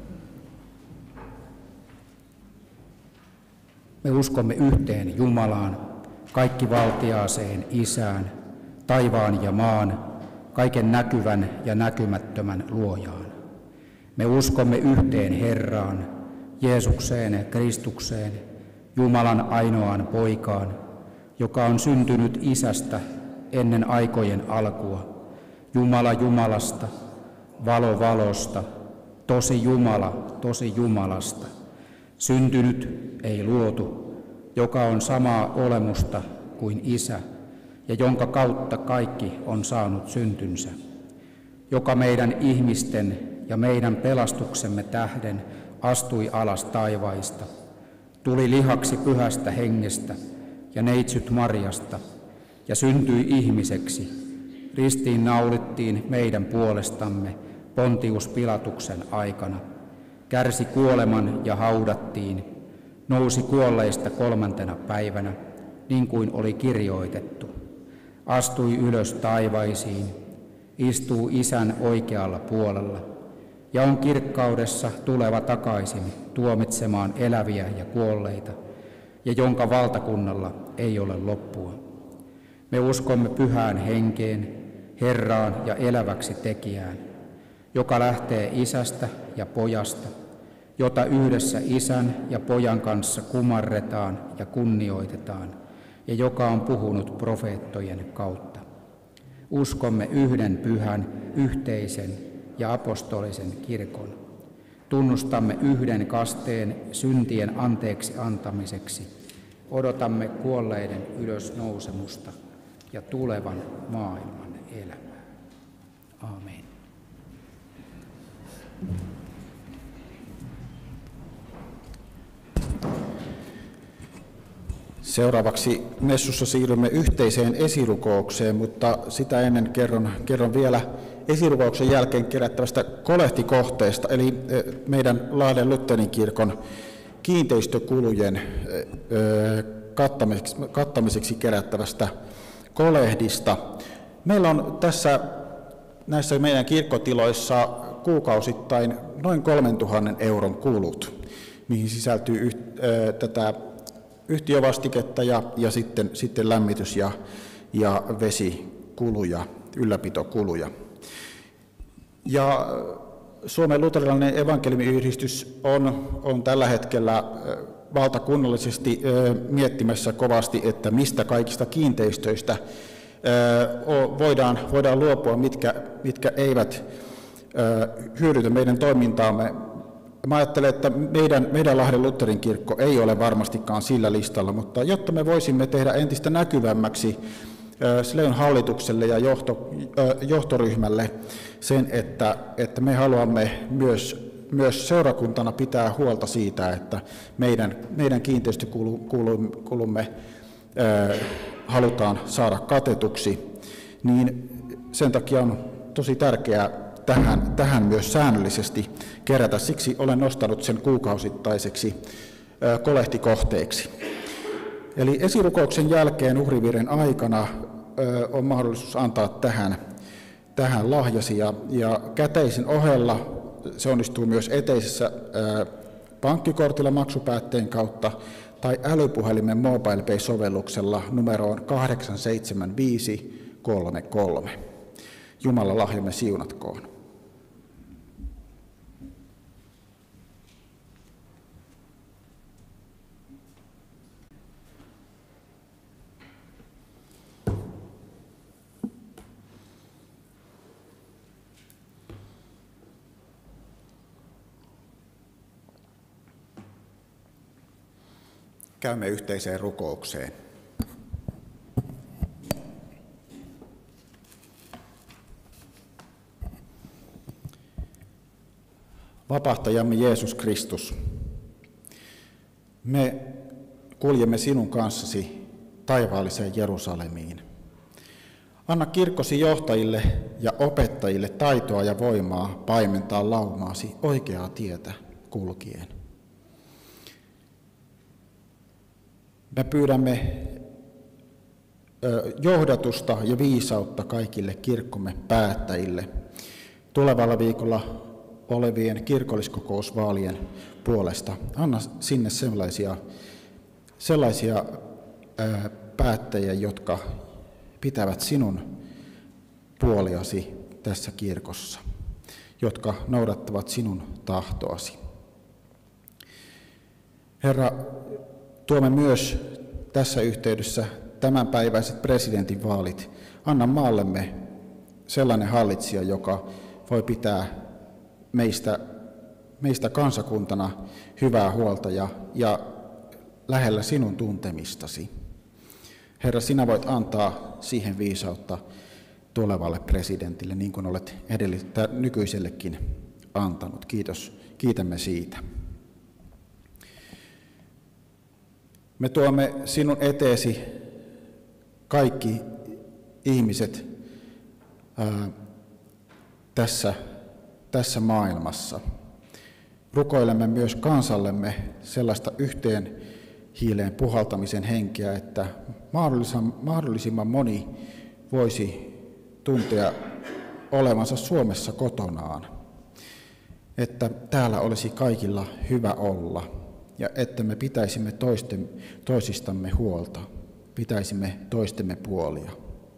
Me uskomme yhteen Jumalaan, kaikkivaltiaaseen Isään, taivaan ja maan, kaiken näkyvän ja näkymättömän luojaan. Me uskomme yhteen Herraan, Jeesukseen Kristukseen, Jumalan ainoaan poikaan, joka on syntynyt Isästä ennen aikojen alkua, Jumala Jumalasta, valo valosta, tosi Jumala tosi Jumalasta, syntynyt ei luotu, joka on samaa olemusta kuin Isä ja jonka kautta kaikki on saanut syntynsä, joka meidän ihmisten ja meidän pelastuksemme tähden astui alas taivaista, tuli lihaksi pyhästä hengestä ja neitsyt Marjasta ja syntyi ihmiseksi, ristiin naulittiin meidän puolestamme Pontius Pilatuksen aikana, kärsi kuoleman ja haudattiin, nousi kuolleista kolmantena päivänä, niin kuin oli kirjoitettu, astui ylös taivaisiin, istuu Isän oikealla puolella ja on kirkkaudessa tuleva takaisin tuomitsemaan eläviä ja kuolleita, ja jonka valtakunnalla ei ole loppua. Me uskomme pyhään henkeen, Herraan ja eläväksi tekijään, joka lähtee Isästä ja Pojasta, jota yhdessä Isän ja Pojan kanssa kumarretaan ja kunnioitetaan, ja joka on puhunut profeettojen kautta. Uskomme yhden pyhän, yhteisen ja apostolisen kirkon. Tunnustamme yhden kasteen syntien anteeksi antamiseksi. Odotamme kuolleiden ylösnousemusta ja tulevan maailman elämää. Aamen.
Seuraavaksi messussa siirrymme yhteiseen esirukoukseen, mutta sitä ennen kerron, kerron vielä esirukouksen jälkeen kerättävästä kolehtikohteesta, eli meidän Lahden Lutherin kirkon kiinteistökulujen kattamiseksi, kattamiseksi kerättävästä kolehdista. Meillä on tässä näissä meidän kirkkotiloissa kuukausittain noin kolmentuhannen euron kulut, mihin sisältyy yht, ö, tätä yhtiövastiketta ja, ja sitten, sitten lämmitys- ja, ja vesikuluja, ylläpitokuluja. Ja Suomen luterilainen evankeliumiyhdistys on, on tällä hetkellä valtakunnallisesti miettimässä kovasti, että mistä kaikista kiinteistöistä voidaan, voidaan luopua, mitkä, mitkä eivät hyödytä meidän toimintaamme. Mä ajattelen, että meidän, meidän Lahden Lutherin kirkko ei ole varmastikaan sillä listalla, mutta jotta me voisimme tehdä entistä näkyvämmäksi Sleon hallitukselle ja johto, johtoryhmälle sen, että, että me haluamme myös, myös seurakuntana pitää huolta siitä, että meidän, meidän kiinteistökulumme halutaan saada katetuksi, niin sen takia on tosi tärkeää tähän, tähän myös säännöllisesti kerätä. Siksi olen nostanut sen kuukausittaiseksi kolehtikohteeksi. Eli esirukouksen jälkeen uhrivirren aikana on mahdollisuus antaa tähän, tähän lahjasi, ja, ja käteisen ohella se onnistuu myös eteisessä ää, pankkikortilla maksupäätteen kautta tai älypuhelimen Mobile Pay-sovelluksella numeroon kahdeksan seitsemän viisi kolme kolme. Jumalan lahjamme siunatkoon. Käymme yhteiseen rukoukseen. Vapahtajamme Jeesus Kristus, me kuljemme sinun kanssasi taivaalliseen Jerusalemiin. Anna kirkkosi johtajille ja opettajille taitoa ja voimaa paimentaa laumaasi oikeaa tietä kulkien. Me pyydämme johdatusta ja viisautta kaikille kirkkomme päättäjille tulevalla viikolla olevien kirkolliskokousvaalien puolesta. Anna sinne sellaisia, sellaisia ää, päättäjiä, jotka pitävät sinun puoliasi tässä kirkossa, jotka noudattavat sinun tahtoasi. Herra, tuomme myös tässä yhteydessä tämänpäiväiset presidentinvaalit. Anna maallemme sellainen hallitsija, joka voi pitää meistä, meistä kansakuntana hyvää huolta ja, ja lähellä sinun tuntemistasi. Herra, sinä voit antaa siihen viisautta tulevalle presidentille, niin kuin olet edellyttä, nykyisellekin antanut. Kiitos, kiitämme siitä. Me tuomme sinun eteesi kaikki ihmiset ää, tässä, tässä maailmassa. Rukoilemme myös kansallemme sellaista yhteen hiileen puhaltamisen henkeä, että mahdollisimman moni voisi tuntea olevansa Suomessa kotonaan, että täällä olisi kaikilla hyvä olla ja että me pitäisimme toisten, toisistamme huolta, pitäisimme toistemme puolia.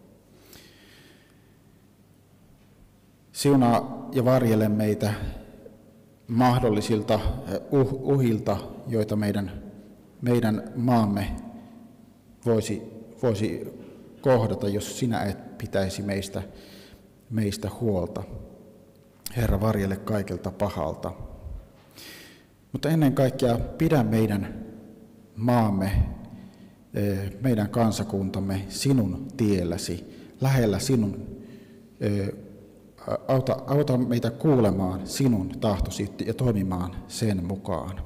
Siunaa ja varjele meitä mahdollisilta uh, uhilta, joita meidän, meidän maamme voisi, voisi kohdata, jos sinä et pitäisi meistä, meistä huolta. Herra, varjele kaikelta pahalta. Mutta ennen kaikkea pidä meidän maamme, meidän kansakuntamme sinun tielläsi, lähellä sinun, auta, auta meitä kuulemaan sinun tahtosi ja toimimaan sen mukaan.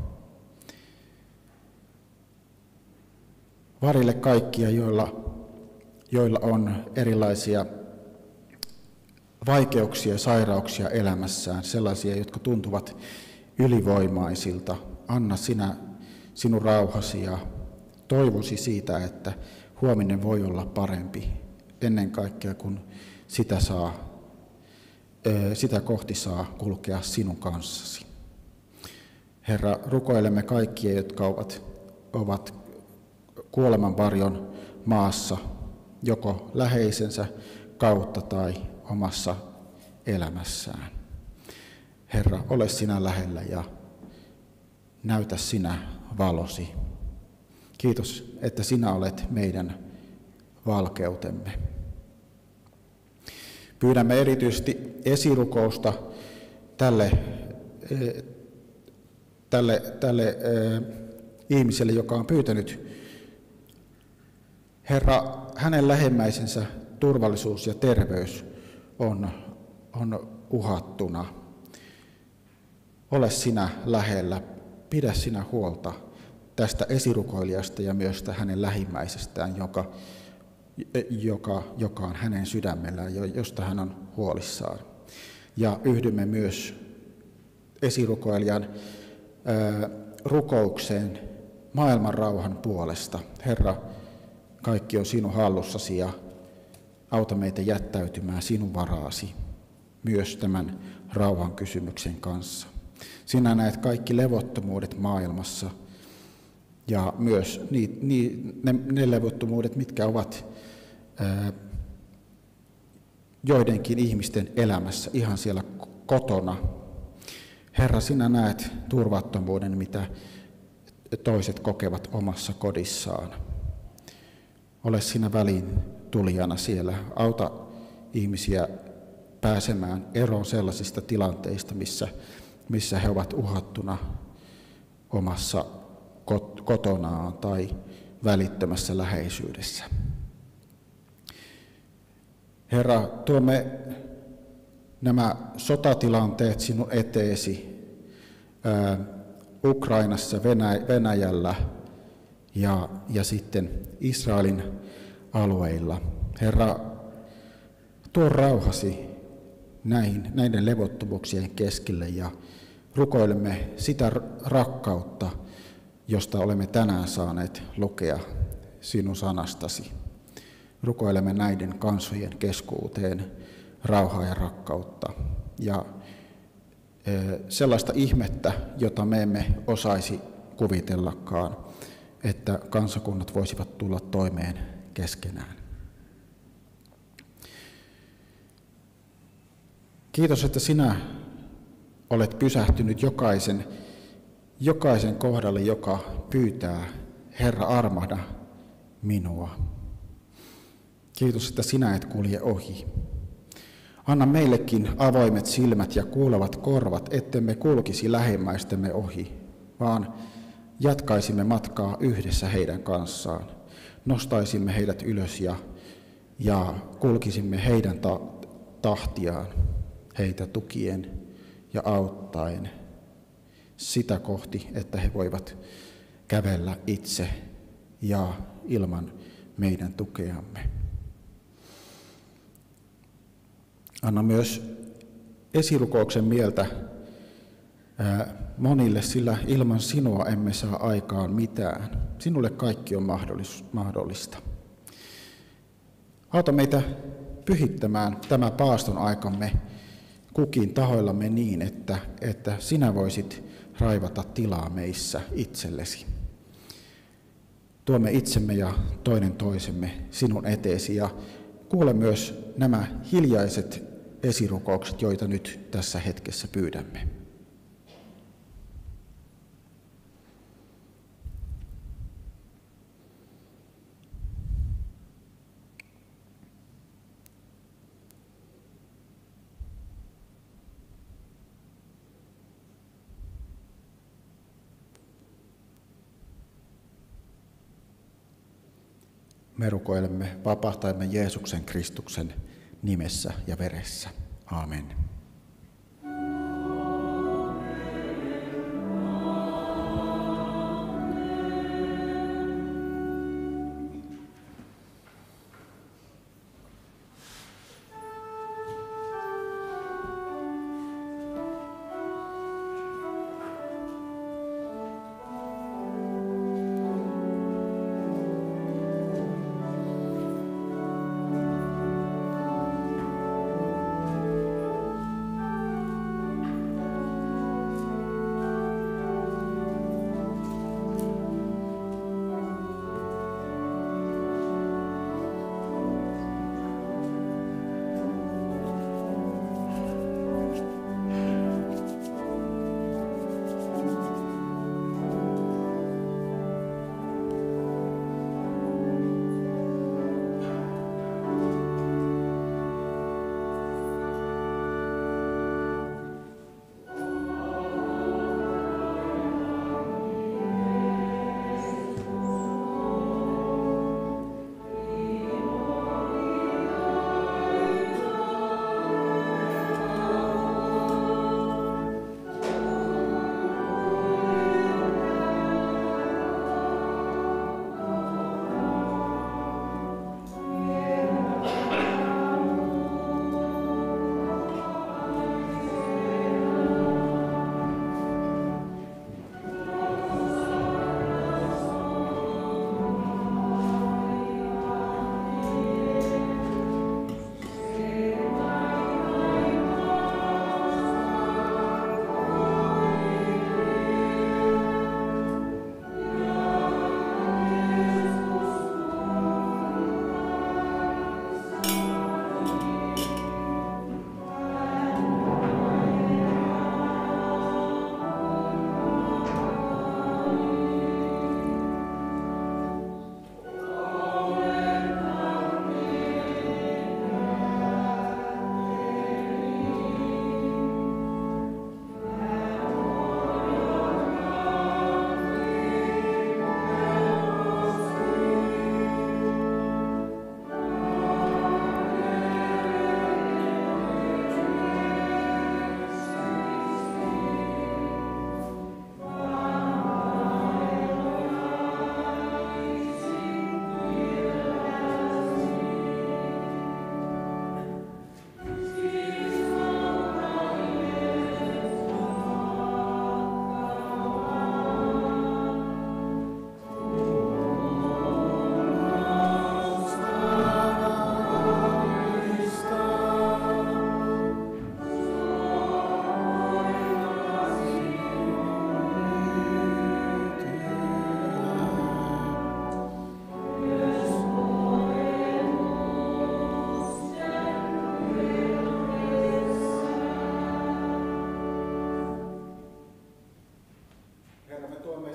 Varjele kaikkia, joilla, joilla on erilaisia vaikeuksia ja sairauksia elämässään, sellaisia, jotka tuntuvat ylivoimaisilta. Anna sinä sinun rauhasi ja toivosi siitä, että huominen voi olla parempi ennen kaikkea, kun sitä, saa, sitä kohti saa kulkea sinun kanssasi. Herra, rukoilemme kaikkia, jotka ovat, ovat kuolemanvarjon maassa, joko läheisensä kautta tai omassa elämässään. Herra, ole sinä lähellä ja näytä sinä valosi. Kiitos, että sinä olet meidän valkeutemme. Pyydämme erityisesti esirukousta tälle, tälle, tälle äh, ihmiselle, joka on pyytänyt. Herra, hänen lähimmäisensä turvallisuus ja terveys on, on uhattuna. Ole sinä lähellä, pidä sinä huolta tästä esirukoilijasta ja myös hänen lähimmäisestään, joka, joka, joka on hänen sydämellään, josta hän on huolissaan. Ja yhdymme myös esirukoilijan ää, rukoukseen maailman rauhan puolesta. Herra, kaikki on sinun hallussasi ja auta meitä jättäytymään sinun varaasi myös tämän rauhan kysymyksen kanssa. Sinä näet kaikki levottomuudet maailmassa ja myös ni, ni, ne, ne levottomuudet, mitkä ovat ää, joidenkin ihmisten elämässä ihan siellä kotona. Herra, sinä näet turvattomuuden, mitä toiset kokevat omassa kodissaan. Ole sinä väliin tulijana siellä. Auta ihmisiä pääsemään eroon sellaisista tilanteista, missä, missä he ovat uhattuna omassa kotonaan tai välittömässä läheisyydessä. Herra, tuomme nämä sotatilanteet sinun eteesi, ää, Ukrainassa, Venä, Venäjällä ja, ja sitten Israelin alueilla. Herra, tuo rauhasi näihin, näiden levottomuuksien keskelle ja rukoilemme sitä rakkautta, josta olemme tänään saaneet lukea sinun sanastasi. Rukoilemme näiden kansojen keskuuteen rauhaa ja rakkautta ja sellaista ihmettä, jota me emme osaisi kuvitellakaan, että kansakunnat voisivat tulla toimeen keskenään. Kiitos, että sinä olet pysähtynyt jokaisen, jokaisen kohdalle, joka pyytää, Herra, armahda minua. Kiitos, että sinä et kulje ohi. Anna meillekin avoimet silmät ja kuulevat korvat, ettemme kulkisi lähimmäistemme ohi, vaan jatkaisimme matkaa yhdessä heidän kanssaan. Nostaisimme heidät ylös ja, ja kulkisimme heidän ta- tahtiaan, heitä tukien ja auttaen sitä kohti, että he voivat kävellä itse ja ilman meidän tukeamme. Anna myös esirukouksen mieltä monille, sillä ilman sinua emme saa aikaan mitään. Sinulle kaikki on mahdollista. Auta meitä pyhittämään tämä paaston aikamme kukin tahoillamme niin, että, että sinä voisit raivata tilaa meissä itsellesi. Tuomme itsemme ja toinen toisemme sinun eteesi ja kuule myös nämä hiljaiset esirukoukset, joita nyt tässä hetkessä pyydämme. Me rukoilemme vapahtajamme Jeesuksen Kristuksen nimessä ja veressä. Aamen.
Amen.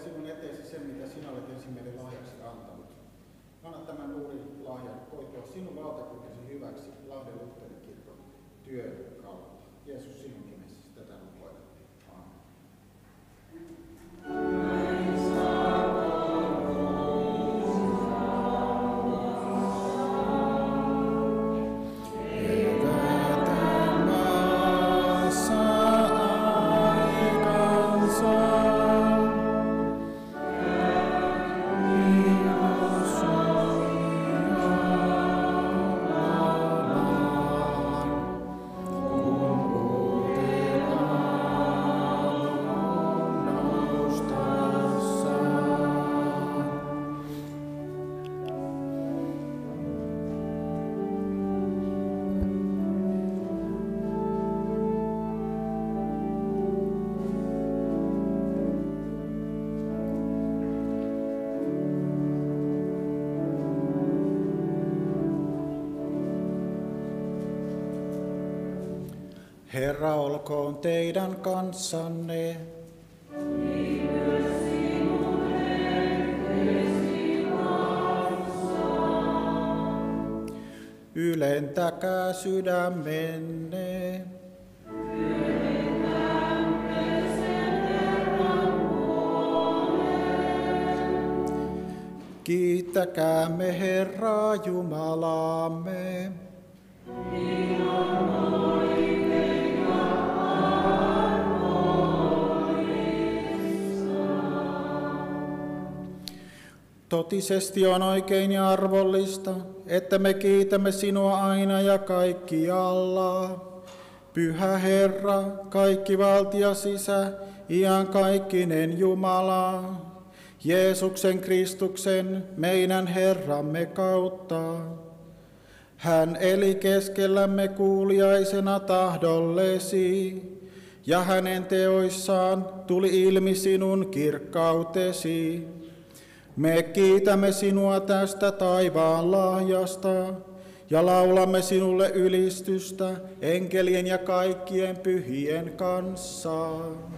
sinun eteesi sen, mitä sinä olet ensin meille lahjaksi antanut. Anna tämän uuden lahjan koitua sinun valtakuntasi hyväksi Lahden Lutherin kirkon työn kautta. Jeesus, sinun nimessäsi tätä rukoilemme. Aamen. Herra olkoon teidän kanssanne. Ylentäkää sydämenne. Kiittäkäämme Herraa Jumalaamme. Totisesti on oikein ja arvollista, että me kiitämme sinua aina ja kaikkialla. Pyhä Herra, kaikki valtias Isä, iankaikkinen Jumala, Jeesuksen Kristuksen, meidän Herramme kautta. Hän eli keskellämme kuuliaisena tahdollesi, ja hänen teoissaan tuli ilmi sinun kirkkautesi. Me kiitämme sinua tästä taivaan lahjasta ja laulamme sinulle ylistystä enkelien ja kaikkien pyhien kanssa.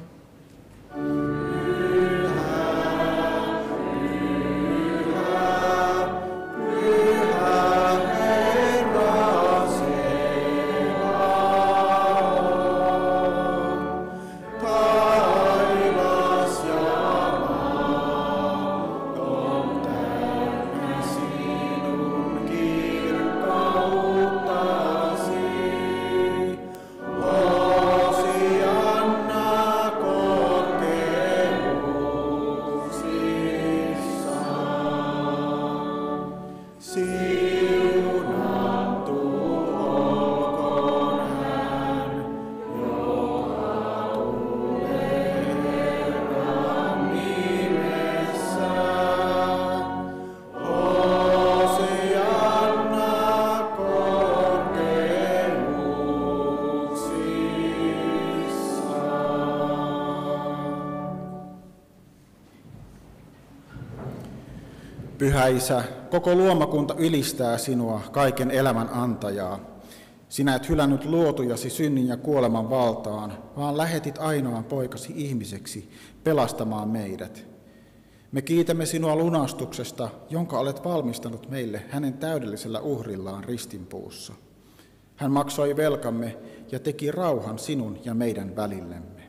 Pyhä Isä, koko luomakunta ylistää sinua, kaiken elämän antajaa. Sinä et hylännyt luotujasi synnin ja kuoleman valtaan, vaan lähetit ainoan poikasi ihmiseksi pelastamaan meidät. Me kiitämme sinua lunastuksesta, jonka olet valmistanut meille hänen täydellisellä uhrillaan ristinpuussa. Hän maksoi velkamme ja teki rauhan sinun ja meidän välillemme.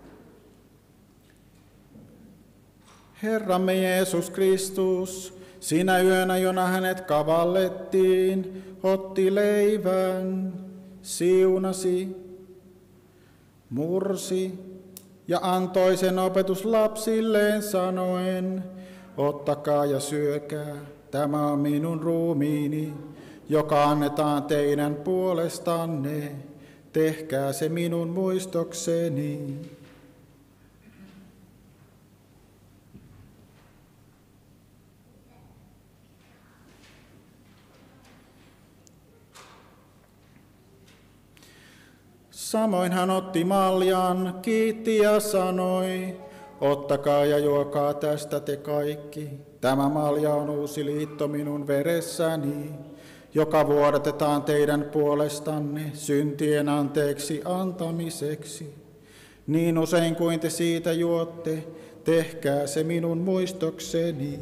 Herramme Jeesus Kristus, sinä yönä, jona hänet kavallettiin, otti leivän, siunasi, mursi ja antoi sen opetuslapsilleen sanoen, ottakaa ja syökää, tämä on minun ruumiini, joka annetaan teidän puolestanne, tehkää se minun muistokseni. Samoin hän otti maljan, kiitti ja sanoi, ottakaa ja juokaa tästä te kaikki. Tämä malja on uusi liitto minun veressäni, joka vuodatetaan teidän puolestanne syntien anteeksi antamiseksi. Niin usein kuin te siitä juotte, tehkää se minun muistokseni.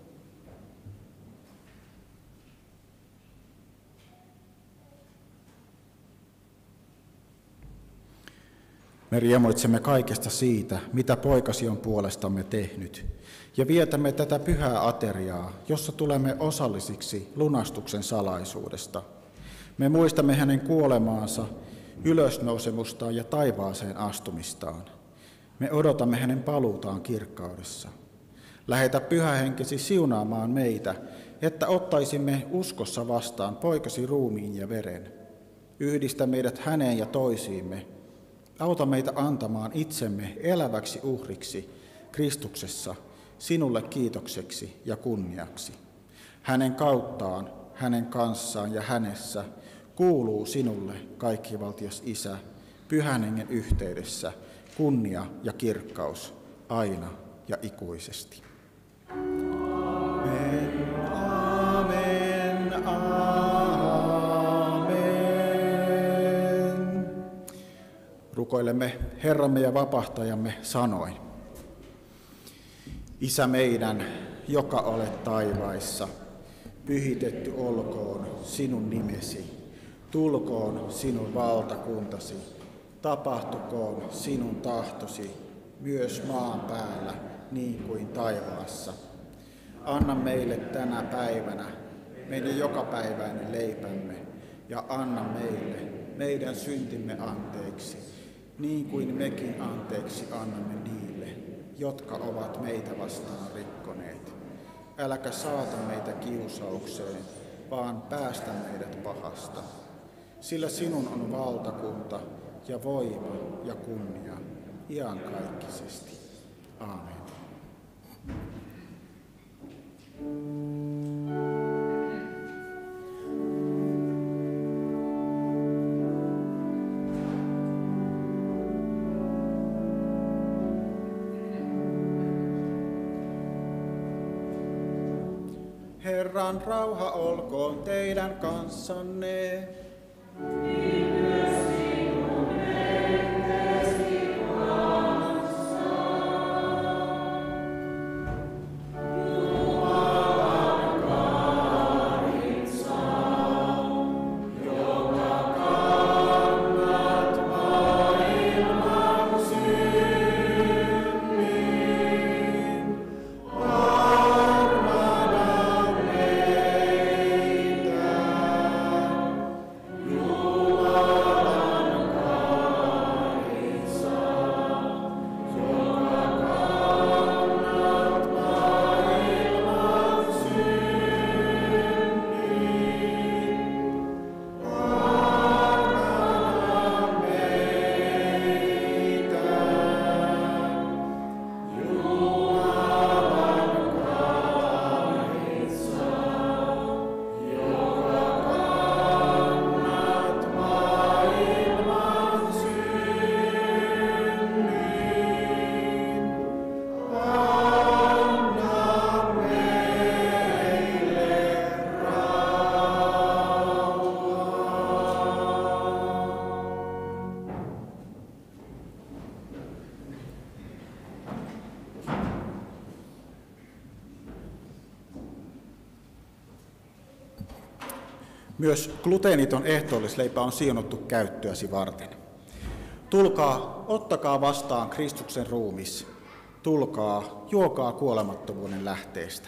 Me riemuitsemme kaikesta siitä, mitä poikasi on puolestamme tehnyt, ja vietämme tätä pyhää ateriaa, jossa tulemme osallisiksi lunastuksen salaisuudesta. Me muistamme hänen kuolemaansa, ylösnousemustaan ja taivaaseen astumistaan. Me odotamme hänen paluutaan kirkkaudessa. Lähetä Pyhä Henkesi siunaamaan meitä, että ottaisimme uskossa vastaan poikasi ruumiin ja veren. Yhdistä meidät häneen ja toisiimme. Auta meitä antamaan itsemme eläväksi uhriksi Kristuksessa, sinulle kiitokseksi ja kunniaksi. Hänen kauttaan, hänen kanssaan ja hänessä kuuluu sinulle, kaikkivaltias Isä, Pyhän Hengen yhteydessä, kunnia ja kirkkaus aina ja ikuisesti. Amen, amen, amen. Rukoilemme Herramme ja Vapahtajamme sanoin. Isä meidän, joka olet taivaissa, pyhitetty olkoon sinun nimesi, tulkoon sinun valtakuntasi, tapahtukoon sinun tahtosi, myös maan päällä niin kuin taivaassa. Anna meille tänä päivänä meidän jokapäiväinen leipämme ja anna meille meidän syntimme anteeksi, niin kuin mekin anteeksi annamme niille, jotka ovat meitä vastaan rikkoneet. Äläkä saata meitä kiusaukseen, vaan päästä meidät pahasta. Sillä sinun on valtakunta ja voima ja kunnia iankaikkisesti. Aamen. Herran rauha olkoon teidän kanssanne. Myös gluteeniton ehtoollisleipä on siunattu käyttöäsi varten. Tulkaa, ottakaa vastaan Kristuksen ruumis. Tulkaa, juokaa kuolemattomuuden lähteestä.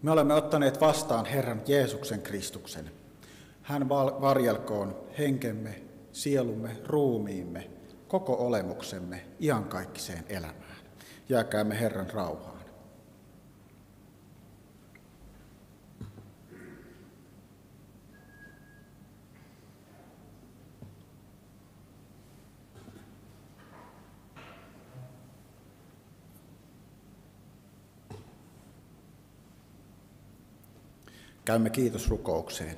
Me olemme ottaneet vastaan Herran Jeesuksen Kristuksen. Hän varjelkoon henkemme, sielumme, ruumiimme, koko olemuksemme iankaikkiseen elämään. Jääkäämme Herran rauhaan. Käymme kiitosrukoukseen.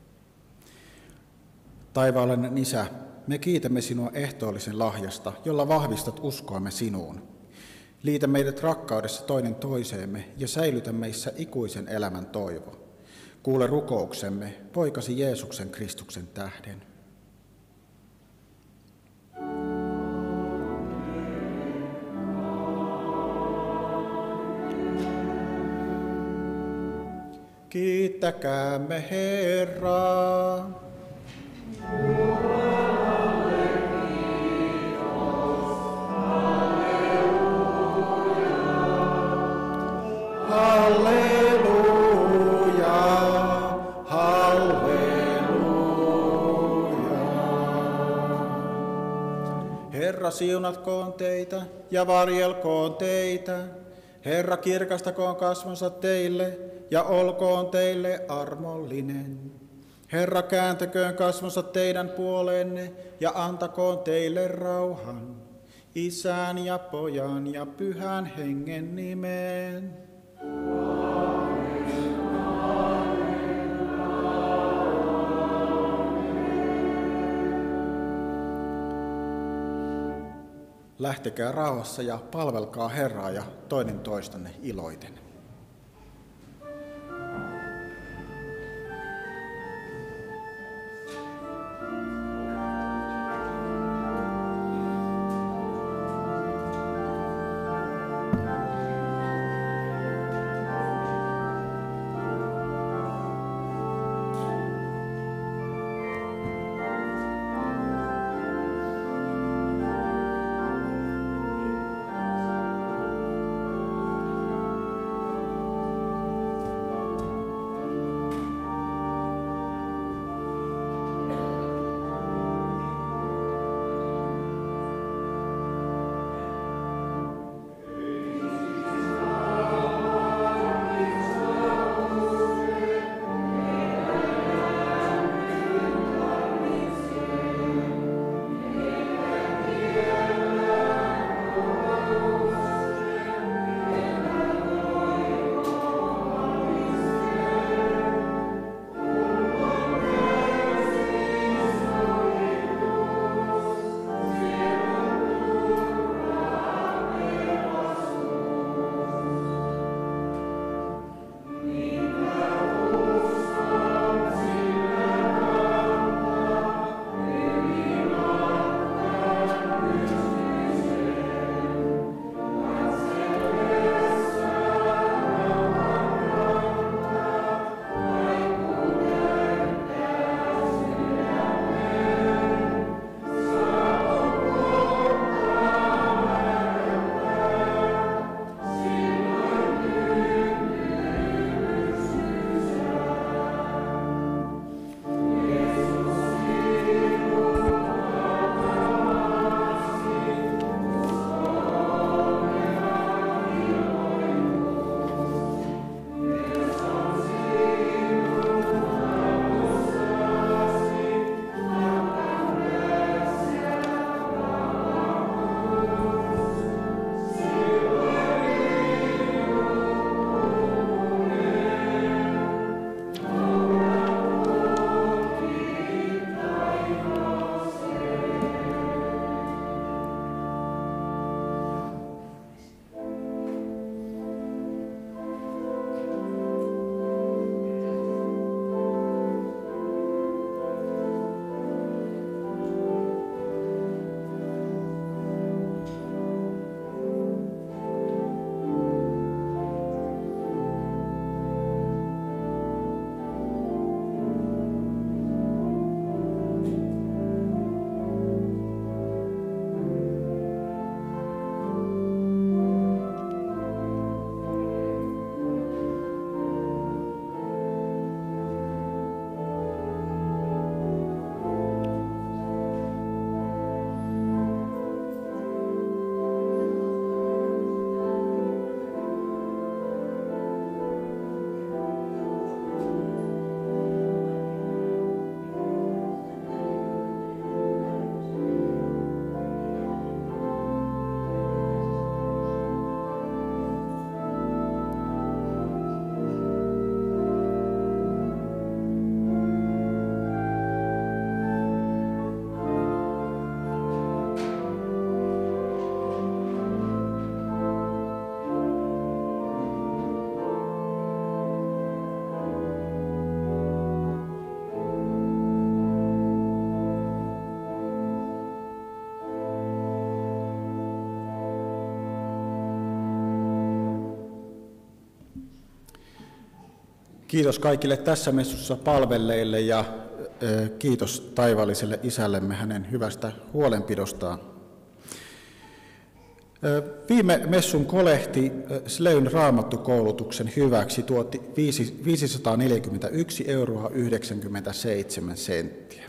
Taivaallinen Isä, me kiitämme sinua ehtoollisen lahjasta, jolla vahvistat uskoamme sinuun. Liitä meidät rakkaudessa toinen toiseemme ja säilytä meissä ikuisen elämän toivo. Kuule rukouksemme, poikasi Jeesuksen Kristuksen tähden. Kiittäkäämme Herraa. Halleluja, halleluja. Herra siunatkoon teitä ja varjelkoon teitä. Herra kirkastakoon kasvonsa teille ja olkoon teille armollinen. Herra kääntäköön kasvonsa teidän puoleenne ja antakoon teille rauhan. Isän ja Pojan ja Pyhän Hengen nimeen. Lähtekää rauhassa ja palvelkaa Herraa ja toinen toistanne iloiten. Kiitos kaikille tässä messussa palvelleille ja kiitos taivaalliselle isällemme hänen hyvästä huolenpidostaan. Viime messun kolehti Sleyn raamattukoulutuksen hyväksi tuotti viisisataaneljäkymmentäyksi euroa yhdeksänkymmentäseitsemän senttiä.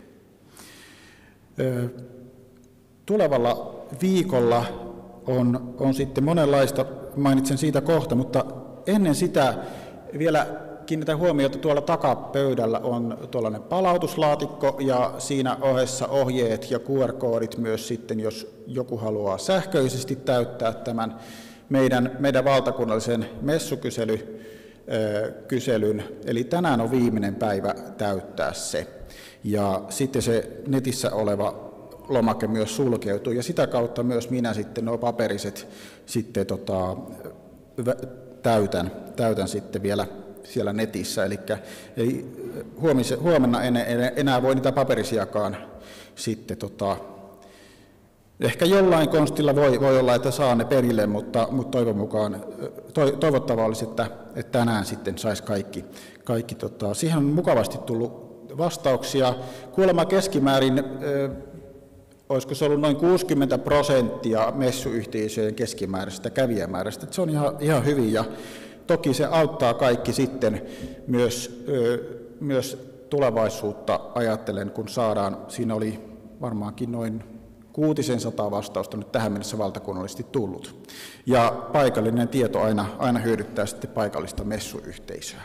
Tulevalla viikolla on, on sitten monenlaista, mainitsen siitä kohta, mutta ennen sitä vielä kiinnitän huomiota, tuolla takapöydällä on tuollainen palautuslaatikko ja siinä ohessa ohjeet ja Q R-koodit myös sitten, jos joku haluaa sähköisesti täyttää tämän meidän, meidän valtakunnallisen messukyselyn. Eli tänään on viimeinen päivä täyttää se. Ja sitten se netissä oleva lomake myös sulkeutuu ja sitä kautta myös minä sitten nuo paperiset sitten tota, täytän, täytän sitten vielä siellä netissä, eli, eli huomise, huomenna en, en enää voi niitä paperisiakaan sitten, tota, ehkä jollain konstilla voi, voi olla, että saa ne perille, mutta, mutta toivon mukaan, to, toivottavaa olisi, että, että tänään sitten saisi kaikki. kaikki tota, siihen on mukavasti tullut vastauksia. Kuulemma keskimäärin, äh, olisiko se ollut noin kuusikymmentä prosenttia messuyhteisöjen keskimääräisestä kävijämäärästä, että se on ihan, ihan hyvin ja toki se auttaa kaikki sitten myös, myös tulevaisuutta ajattelen, kun saadaan, siinä oli varmaankin noin kuutisen sataa vastausta nyt tähän mennessä valtakunnallisesti tullut. Ja paikallinen tieto aina, aina hyödyttää sitten paikallista messuyhteisöä.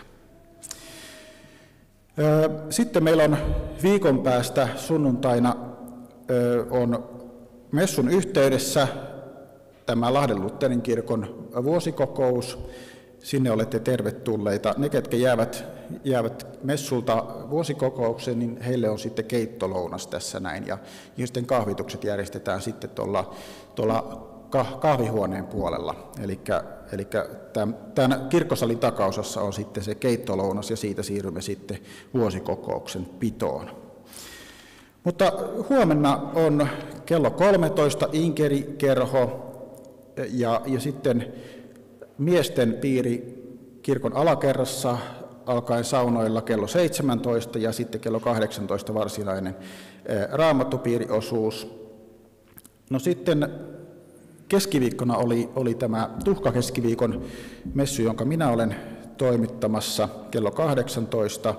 Sitten meillä on viikon päästä sunnuntaina on messun yhteydessä tämä Lahden Lutherin kirkon vuosikokous. Sinne olette tervetulleita. Ne, ketkä jäävät, jäävät messulta vuosikokoukseen, niin heille on sitten keittolounas tässä näin. Ja, ja sitten kahvitukset järjestetään sitten tuolla, tuolla kahvihuoneen puolella. Eli tämän kirkkosalin takaosassa on sitten se keittolounas ja siitä siirrymme sitten vuosikokouksen pitoon. Mutta huomenna on kello kolmetoista inkerikerho ja, ja sitten miesten piiri kirkon alakerrassa alkaen saunoilla kello seitsemäntoista ja sitten kello kahdeksantoista varsinainen raamattupiiriosuus. No sitten keskiviikkona oli, oli tämä tuhkakeskiviikon messu, jonka minä olen toimittamassa kello kahdeksantoista.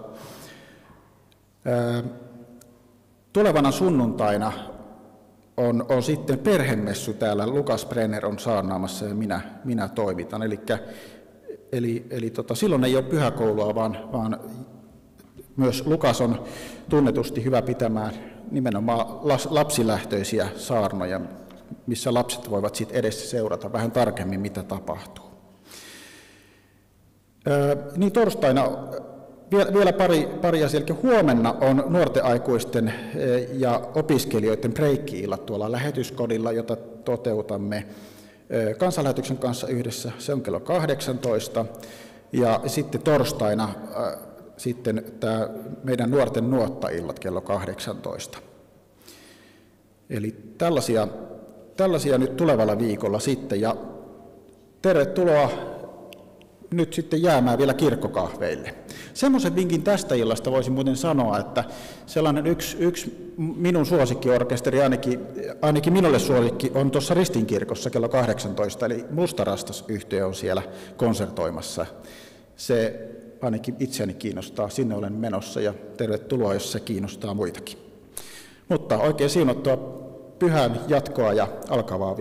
Tulevana sunnuntaina on, on sitten perhemessu täällä, Lukas Brenner on saarnaamassa ja minä, minä toimitan. Elikkä, eli eli tota, silloin ei ole pyhäkoulua, vaan, vaan myös Lukas on tunnetusti hyvä pitämään nimenomaan lapsilähtöisiä saarnoja, missä lapset voivat sitten edessä seurata vähän tarkemmin, mitä tapahtuu. Ää, niin torstaina vielä pari, pari asiaa. Huomenna on nuorten aikuisten ja opiskelijoiden breikki-illat tuolla lähetyskodilla, jota toteutamme kansanlähetyksen kanssa yhdessä. Se on kello kahdeksantoista. Ja sitten torstaina sitten tämä meidän nuorten nuotta-illat kello kahdeksantoista. Eli tällaisia, tällaisia nyt tulevalla viikolla sitten. Ja tervetuloa nyt sitten jäämään vielä kirkkokahveille. Semmoisen vinkin tästä illasta voisin muuten sanoa, että sellainen yksi, yksi minun suosikkiorkesteri, ainakin, ainakin minulle suosikki, on tuossa Ristinkirkossa kello kahdeksantoista, eli Mustarastas-yhtye on siellä konsertoimassa. Se ainakin itseäni kiinnostaa, sinne olen menossa ja tervetuloa, jos se kiinnostaa muitakin. Mutta oikein siunattua pyhän jatkoa ja alkavaa